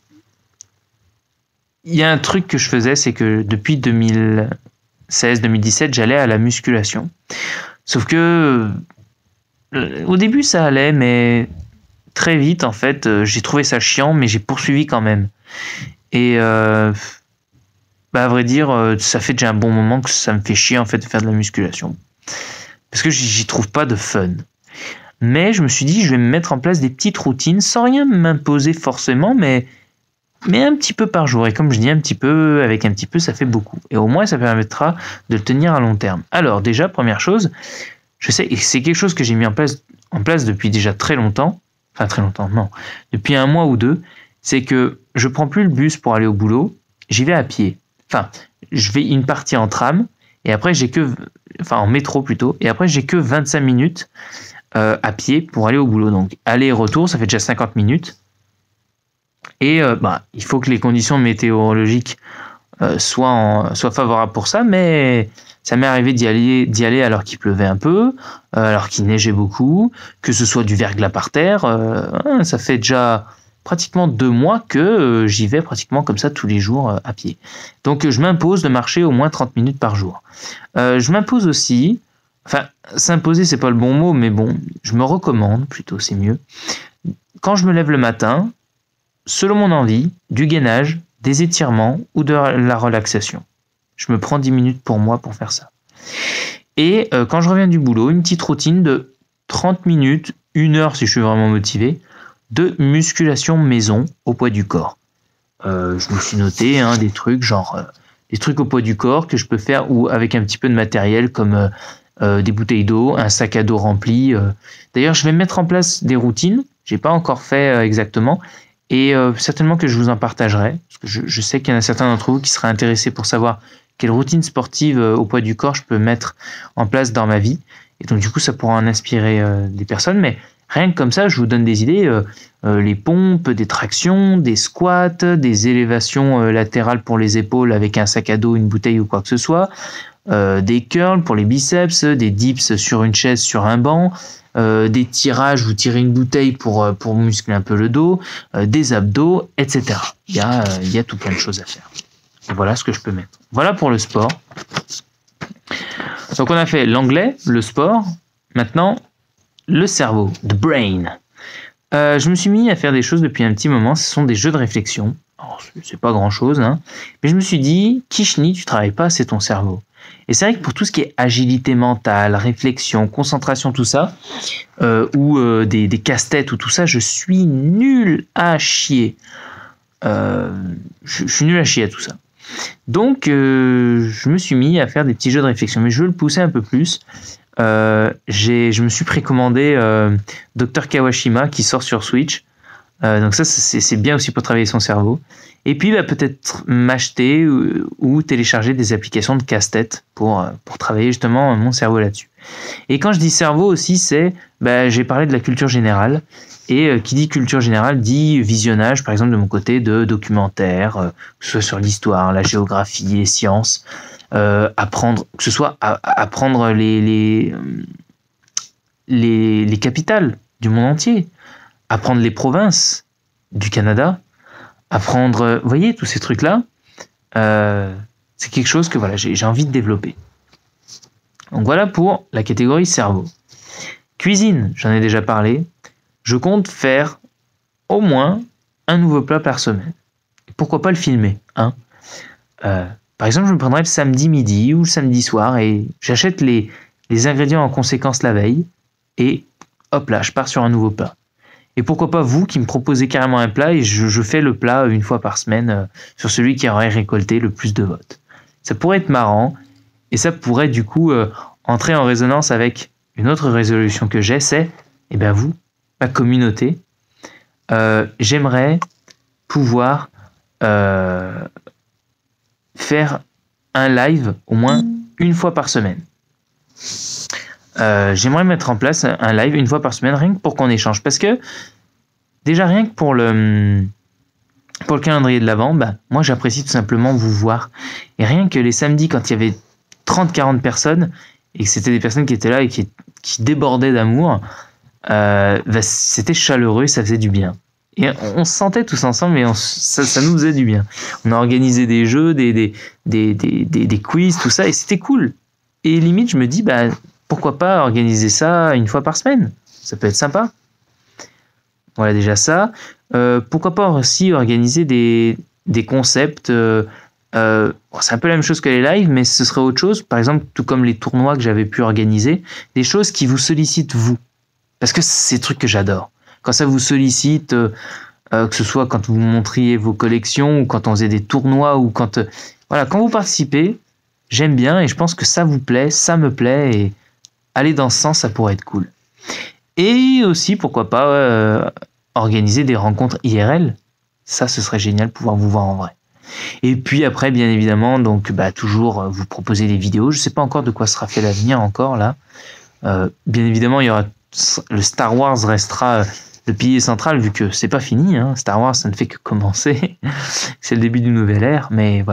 il y a un truc que je faisais, c'est que depuis deux mille seize deux mille dix-sept, j'allais à la musculation. Sauf que euh, au début ça allait, mais très vite en fait, euh, j'ai trouvé ça chiant, mais j'ai poursuivi quand même. Et euh, Bah à vrai dire, ça fait déjà un bon moment que ça me fait chier en fait de faire de la musculation. Parce que j'y trouve pas de fun. Mais je me suis dit, je vais me mettre en place des petites routines sans rien m'imposer forcément, mais, mais un petit peu par jour. Et comme je dis un petit peu, avec un petit peu, ça fait beaucoup. Et au moins, ça permettra de le tenir à long terme. Alors déjà, première chose, je sais, et c'est quelque chose que j'ai mis en place, en place depuis déjà très longtemps. Enfin très longtemps, non. Depuis un mois ou deux, c'est que je prends plus le bus pour aller au boulot, j'y vais à pied. Enfin, je vais une partie en tram, et après j'ai que, enfin en métro plutôt, et après j'ai que vingt-cinq minutes euh, à pied pour aller au boulot. Donc aller et retour, ça fait déjà cinquante minutes. Et euh, bah, il faut que les conditions météorologiques euh, soit, en, soit favorable pour ça, mais ça m'est arrivé d'y aller, d'y aller alors qu'il pleuvait un peu, euh, alors qu'il neigeait beaucoup, que ce soit du verglas par terre. Euh, ça fait déjà pratiquement deux mois que euh, j'y vais pratiquement comme ça tous les jours euh, à pied. Donc euh, je m'impose de marcher au moins trente minutes par jour. Euh, je m'impose aussi, enfin s'imposer c'est pas le bon mot, mais bon, je me recommande plutôt, c'est mieux. Quand je me lève le matin, selon mon envie, du gainage, des étirements ou de la relaxation. Je me prends dix minutes pour moi pour faire ça. Et euh, quand je reviens du boulot, une petite routine de trente minutes, une heure si je suis vraiment motivé, de musculation maison au poids du corps. Euh, je me suis noté hein, des trucs genre euh, des trucs au poids du corps que je peux faire ou avec un petit peu de matériel comme euh, euh, des bouteilles d'eau, un sac à dos rempli. Euh. D'ailleurs, je vais mettre en place des routines. J'ai pas encore fait euh, exactement. Et euh, certainement que je vous en partagerai, parce que je, je sais qu'il y en a certains d'entre vous qui seraient intéressés pour savoir quelle routine sportive euh, au poids du corps je peux mettre en place dans ma vie. Et donc du coup, ça pourra en inspirer euh, des personnes. Mais rien que comme ça, je vous donne des idées. Euh, euh, les pompes, des tractions, des squats, des élévations euh, latérales pour les épaules avec un sac à dos, une bouteille ou quoi que ce soit. Euh, des curls pour les biceps, des dips sur une chaise, sur un banc. Euh, des tirages, vous tirez une bouteille pour, pour muscler un peu le dos, euh, des abdos, et cetera. Il y a, euh, il y a tout plein de choses à faire. Et voilà ce que je peux mettre. Voilà pour le sport. Donc on a fait l'anglais, le sport. Maintenant, le cerveau, the brain. Euh, je me suis mis à faire des choses depuis un petit moment. Ce sont des jeux de réflexion. Alors, c'est pas grand chose, hein. Mais je me suis dit, Kishni, tu travailles pas, c'est ton cerveau. Et c'est vrai que pour tout ce qui est agilité mentale, réflexion, concentration, tout ça, euh, ou euh, des, des casse-têtes ou tout ça, je suis nul à chier. Euh, je, je suis nul à chier à tout ça. Donc, euh, je me suis mis à faire des petits jeux de réflexion, mais je veux le pousser un peu plus. Euh, j'ai, je me suis précommandé euh, docteur Kawashima qui sort sur Switch. Euh, donc ça, c'est, c'est bien aussi pour travailler son cerveau. Et puis, bah, peut-être m'acheter ou, ou télécharger des applications de casse-tête pour, pour travailler justement mon cerveau là-dessus. Et quand je dis cerveau aussi, c'est, bah, j'ai parlé de la culture générale. Et euh, qui dit culture générale dit visionnage, par exemple, de mon côté, de documentaires, euh, que ce soit sur l'histoire, la géographie, les sciences, euh, apprendre, que ce soit à, à apprendre les, les, les, les capitales du monde entier, apprendre les provinces du Canada, apprendre, vous voyez, tous ces trucs-là, euh, c'est quelque chose que voilà, j'ai, j'ai envie de développer. Donc voilà pour la catégorie cerveau. Cuisine, j'en ai déjà parlé. Je compte faire au moins un nouveau plat par semaine. Et pourquoi pas le filmer, hein euh, Par exemple, je me prendrai le samedi midi ou le samedi soir et j'achète les, les ingrédients en conséquence la veille et hop là, je pars sur un nouveau plat. Et pourquoi pas vous qui me proposez carrément un plat et je, je fais le plat une fois par semaine euh, sur celui qui aurait récolté le plus de votes. Ça pourrait être marrant et ça pourrait du coup euh, entrer en résonance avec une autre résolution que j'ai, c'est, eh bien vous, ma communauté, euh, j'aimerais pouvoir euh, faire un live au moins une fois par semaine. Euh, j'aimerais mettre en place un live une fois par semaine, rien que pour qu'on échange. Parce que, déjà, rien que pour le, pour le calendrier de l'Avent, bah, moi, j'apprécie tout simplement vous voir. Et rien que les samedis, quand il y avait trente à quarante personnes, et que c'était des personnes qui étaient là et qui, qui débordaient d'amour, euh, bah, c'était chaleureux, ça faisait du bien. Et on, on se sentait tous ensemble, et on, ça, ça nous faisait du bien. On a organisé des jeux, des, des, des, des, des, des quiz, tout ça, et c'était cool. Et limite, je me dis, bah, pourquoi pas organiser ça une fois par semaine? Ça peut être sympa. Voilà déjà ça. Euh, pourquoi pas aussi organiser des, des concepts. Euh, euh, bon, c'est un peu la même chose que les lives, mais ce serait autre chose. Par exemple, tout comme les tournois que j'avais pu organiser, des choses qui vous sollicitent vous. Parce que c'est des trucs que j'adore. Quand ça vous sollicite, euh, euh, que ce soit quand vous montriez vos collections ou quand on faisait des tournois ou quand... Euh, voilà, quand vous participez, j'aime bien et je pense que ça vous plaît, ça me plaît et aller dans ce sens, ça pourrait être cool. Et aussi, pourquoi pas, euh, organiser des rencontres I R L. Ça, ce serait génial de pouvoir vous voir en vrai. Et puis après, bien évidemment, donc bah, toujours euh, vous proposer des vidéos. Je ne sais pas encore de quoi sera fait l'avenir encore là. Euh, bien évidemment, il y aura le Star Wars restera le pilier central vu que c'est pas fini. Hein. Star Wars, ça ne fait que commencer. C'est le début d'une nouvelle ère, mais voilà. Bon,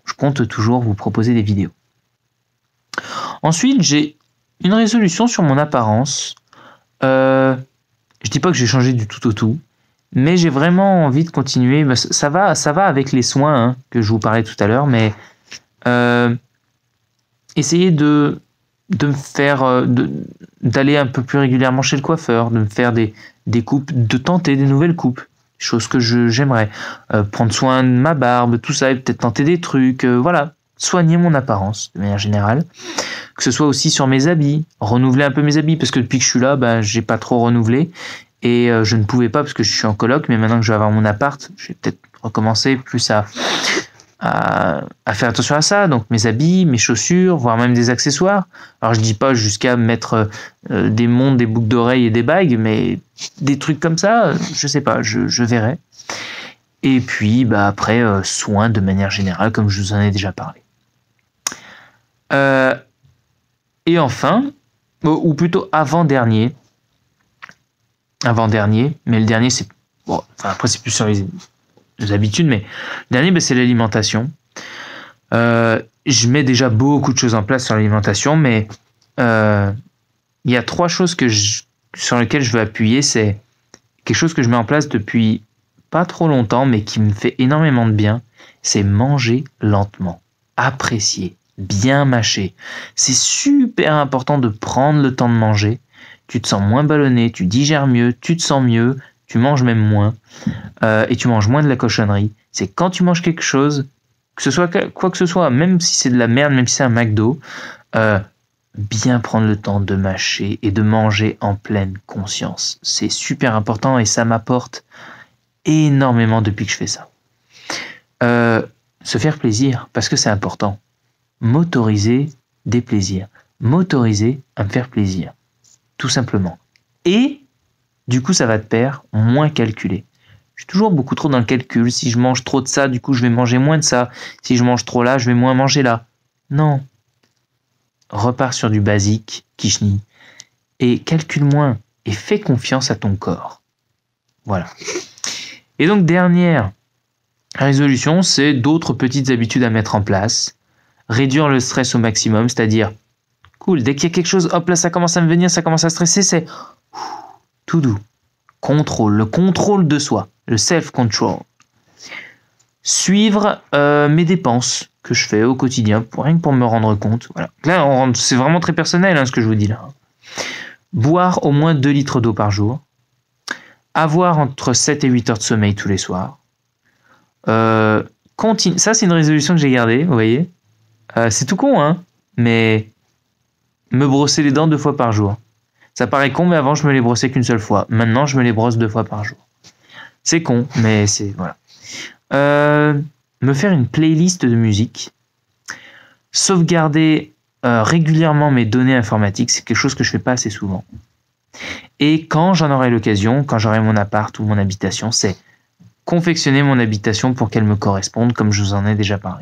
je compte toujours vous proposer des vidéos. Ensuite, j'ai une résolution sur mon apparence. Euh, je dis pas que j'ai changé du tout au tout, mais j'ai vraiment envie de continuer. Ça va, ça va avec les soins hein, que je vous parlais tout à l'heure, mais euh, essayer de, de me faire, de, d'aller un peu plus régulièrement chez le coiffeur, de me faire des, des coupes, de tenter des nouvelles coupes, chose que je, j'aimerais. Euh, prendre soin de ma barbe, tout ça, et peut-être tenter des trucs, euh, voilà. Soigner mon apparence de manière générale, que ce soit aussi sur mes habits, renouveler un peu mes habits, parce que depuis que je suis là, ben, j'ai pas trop renouvelé, et euh, je ne pouvais pas parce que je suis en coloc, mais maintenant que je vais avoir mon appart, je vais peut-être recommencer plus à, à, à faire attention à ça, donc mes habits, mes chaussures, voire même des accessoires. Alors je dis pas jusqu'à mettre euh, des montres, des boucles d'oreilles et des bagues, mais des trucs comme ça, je sais pas, je, je verrai. Et puis bah, après, euh, soins de manière générale, comme je vous en ai déjà parlé. Euh, et enfin, ou plutôt avant-dernier, avant-dernier, mais le dernier c'est, bon, enfin après c'est plus sur les, les habitudes, mais le dernier ben, c'est l'alimentation. Euh, je mets déjà beaucoup de choses en place sur l'alimentation, mais euh, il y a trois choses que je, sur lesquelles je veux appuyer, c'est quelque chose que je mets en place depuis pas trop longtemps, mais qui me fait énormément de bien, c'est manger lentement, apprécier, bien mâcher. C'est super important de prendre le temps de manger. Tu te sens moins ballonné, tu digères mieux, tu te sens mieux, tu manges même moins, euh, et tu manges moins de la cochonnerie. C'est quand tu manges quelque chose, que ce soit quoi que ce soit, même si c'est de la merde, même si c'est un McDo, euh, bien prendre le temps de mâcher et de manger en pleine conscience. C'est super important et ça m'apporte énormément depuis que je fais ça. Euh, se faire plaisir, parce que c'est important. M'autoriser des plaisirs. M'autoriser à me faire plaisir. Tout simplement. Et, du coup, ça va de pair, moins calculer. Je suis toujours beaucoup trop dans le calcul. Si je mange trop de ça, du coup, je vais manger moins de ça. Si je mange trop là, je vais moins manger là. Non. Repars sur du basique, Kishni, et calcule moins, et fais confiance à ton corps. Voilà. Et donc, dernière résolution, c'est d'autres petites habitudes à mettre en place. Réduire le stress au maximum, c'est-à-dire, cool, dès qu'il y a quelque chose, hop là, ça commence à me venir, ça commence à stresser, c'est tout doux. Contrôle, le contrôle de soi, le self-control. Suivre euh, mes dépenses que je fais au quotidien, pour, rien que pour me rendre compte. Voilà. Là, on, c'est vraiment très personnel hein, ce que je vous dis là. Boire au moins deux litres d'eau par jour. Avoir entre sept et huit heures de sommeil tous les soirs. Euh, continue. Ça, c'est une résolution que j'ai gardée, vous voyez. Euh, c'est tout con, hein, mais me brosser les dents deux fois par jour. Ça paraît con, mais avant, je me les brossais qu'une seule fois. Maintenant, je me les brosse deux fois par jour. C'est con, mais c'est... Voilà. Euh, me faire une playlist de musique. Sauvegarder euh, régulièrement mes données informatiques. C'est quelque chose que je fais pas assez souvent. Et quand j'en aurai l'occasion, quand j'aurai mon appart ou mon habitation, c'est confectionner mon habitation pour qu'elle me corresponde, comme je vous en ai déjà parlé.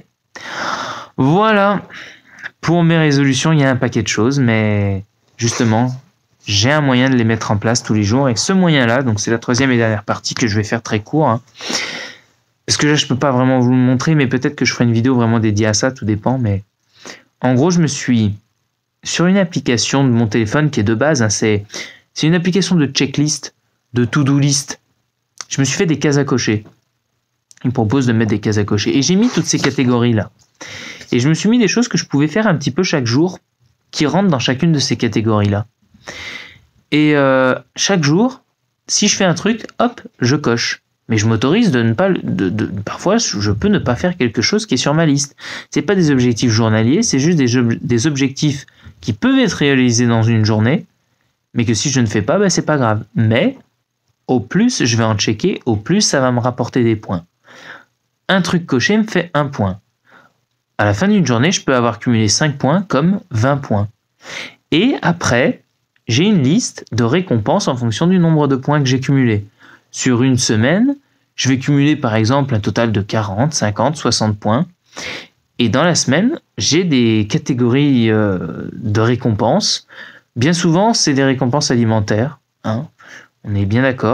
Voilà. Pour mes résolutions, il y a un paquet de choses, mais justement, j'ai un moyen de les mettre en place tous les jours. Et ce moyen-là, donc c'est la troisième et dernière partie que je vais faire très court. Hein, parce que là, je peux pas vraiment vous le montrer, mais peut-être que je ferai une vidéo vraiment dédiée à ça, tout dépend. Mais en gros, je me suis sur une application de mon téléphone qui est de base, hein, c'est c'est une application de checklist, de to-do list. Je me suis fait des cases à cocher. Il me propose de mettre des cases à cocher. Et j'ai mis toutes ces catégories-là. Et je me suis mis des choses que je pouvais faire un petit peu chaque jour qui rentrent dans chacune de ces catégories-là. Et euh, chaque jour, si je fais un truc, hop, je coche. Mais je m'autorise de ne pas... De, de, parfois, je peux ne pas faire quelque chose qui est sur ma liste. C'est pas des objectifs journaliers, c'est juste des, des objectifs qui peuvent être réalisés dans une journée, mais que si je ne fais pas, ben, c'est pas grave. Mais au plus je vais en checker, au plus ça va me rapporter des points. Un truc coché me fait un point. À la fin d'une journée, je peux avoir cumulé cinq points comme vingt points. Et après, j'ai une liste de récompenses en fonction du nombre de points que j'ai cumulés. Sur une semaine, je vais cumuler par exemple un total de quarante, cinquante, soixante points. Et dans la semaine, j'ai des catégories euh, de récompenses. Bien souvent, c'est des récompenses alimentaires. Hein, on est bien d'accord.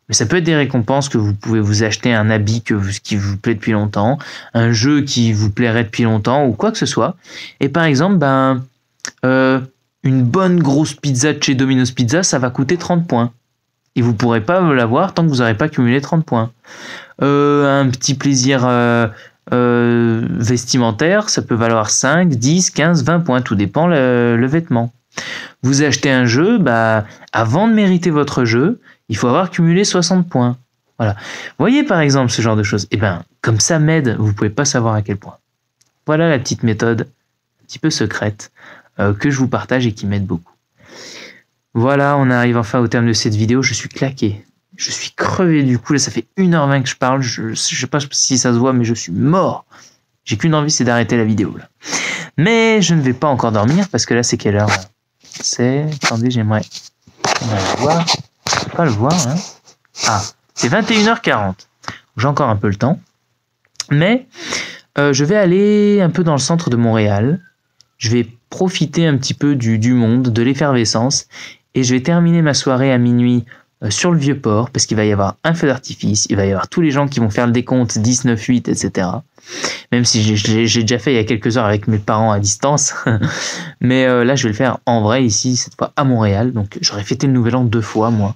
Mais ça peut être des récompenses que vous pouvez vous acheter, un habit que vous, qui vous plaît depuis longtemps, un jeu qui vous plairait depuis longtemps ou quoi que ce soit. Et par exemple, ben, euh, une bonne grosse pizza de chez Domino's Pizza, ça va coûter trente points. Et vous ne pourrez pas l'avoir tant que vous n'aurez pas cumulé trente points. Euh, un petit plaisir euh, euh, vestimentaire, ça peut valoir cinq, dix, quinze, vingt points. Tout dépend le, le vêtement. Vous achetez un jeu, bah, avant de mériter votre jeu, il faut avoir cumulé soixante points. Voilà. Voyez par exemple ce genre de choses. Et ben, comme ça m'aide, vous pouvez pas savoir à quel point. Voilà la petite méthode, un petit peu secrète, euh, que je vous partage et qui m'aide beaucoup. Voilà, on arrive enfin au terme de cette vidéo. Je suis claqué. Je suis crevé du coup. Là, ça fait une heure vingt que je parle. Je, je sais pas si ça se voit, mais je suis mort. J'ai qu'une envie, c'est d'arrêter la vidéo. Là. Mais je ne vais pas encore dormir parce que là, c'est quelle heure là? C'est... Attendez, j'aimerais... le voir. Je peux pas le voir, hein. Ah, c'est vingt et une heures quarante. J'ai encore un peu le temps. Mais euh, je vais aller un peu dans le centre de Montréal. Je vais profiter un petit peu du, du monde, de l'effervescence. Et je vais terminer ma soirée à minuit euh, sur le Vieux-Port. Parce qu'il va y avoir un feu d'artifice. Il va y avoir tous les gens qui vont faire le décompte dix, neuf, huit, et cetera. Même si j'ai, j'ai déjà fait il y a quelques heures avec mes parents à distance. Mais euh, là, je vais le faire en vrai ici, cette fois à Montréal. Donc, j'aurais fêté le Nouvel An deux fois, moi.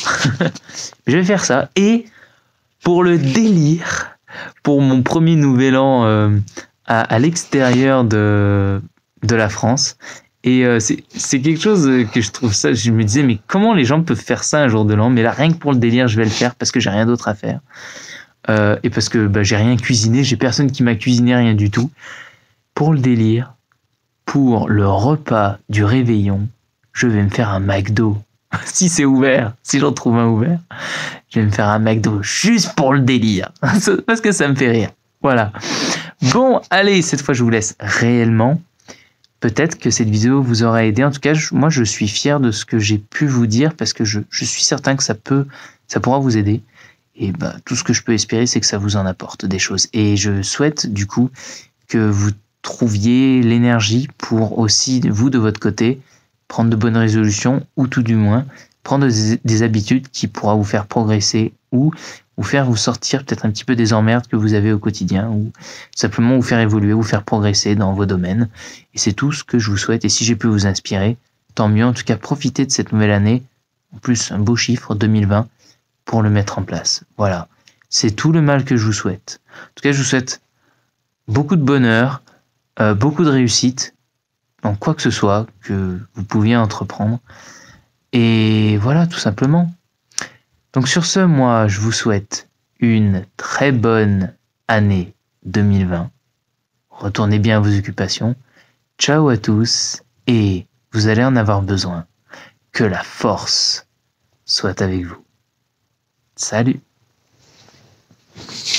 Je vais faire ça. Et pour le délire, pour mon premier Nouvel An euh, à, à l'extérieur de, de la France, et euh, c'est, c'est quelque chose que je trouve ça, je me disais, mais comment les gens peuvent faire ça un jour de l'an? Mais là, rien que pour le délire, je vais le faire parce que j'ai rien d'autre à faire. Euh, et parce que bah, j'ai rien cuisiné, j'ai personne qui m'a cuisiné, rien du tout. Pour le délire, pour le repas du réveillon, je vais me faire un McDo. Si c'est ouvert, si j'en trouve un ouvert, je vais me faire un McDo juste pour le délire. Parce que ça me fait rire. Voilà. Bon, allez, cette fois je vous laisse réellement. Peut-être que cette vidéo vous aura aidé. En tout cas, je, moi je suis fier de ce que j'ai pu vous dire parce que je, je suis certain que ça peut, ça pourra vous aider. Et bah, tout ce que je peux espérer, c'est que ça vous en apporte des choses. Et je souhaite du coup que vous trouviez l'énergie pour aussi, vous de votre côté, prendre de bonnes résolutions ou tout du moins prendre des, des habitudes qui pourra vous faire progresser ou vous faire vous sortir peut-être un petit peu des emmerdes que vous avez au quotidien ou simplement vous faire évoluer, vous faire progresser dans vos domaines. Et c'est tout ce que je vous souhaite. Et si j'ai pu vous inspirer, tant mieux. En tout cas, profitez de cette nouvelle année. En plus, un beau chiffre, deux mille vingt, pour le mettre en place. Voilà. C'est tout le mal que je vous souhaite. En tout cas, je vous souhaite beaucoup de bonheur, euh, beaucoup de réussite dans quoi que ce soit que vous pouviez entreprendre. Et voilà, tout simplement. Donc sur ce, moi, je vous souhaite une très bonne année deux mille vingt. Retournez bien à vos occupations. Ciao à tous et vous allez en avoir besoin. Que la force soit avec vous. Salut!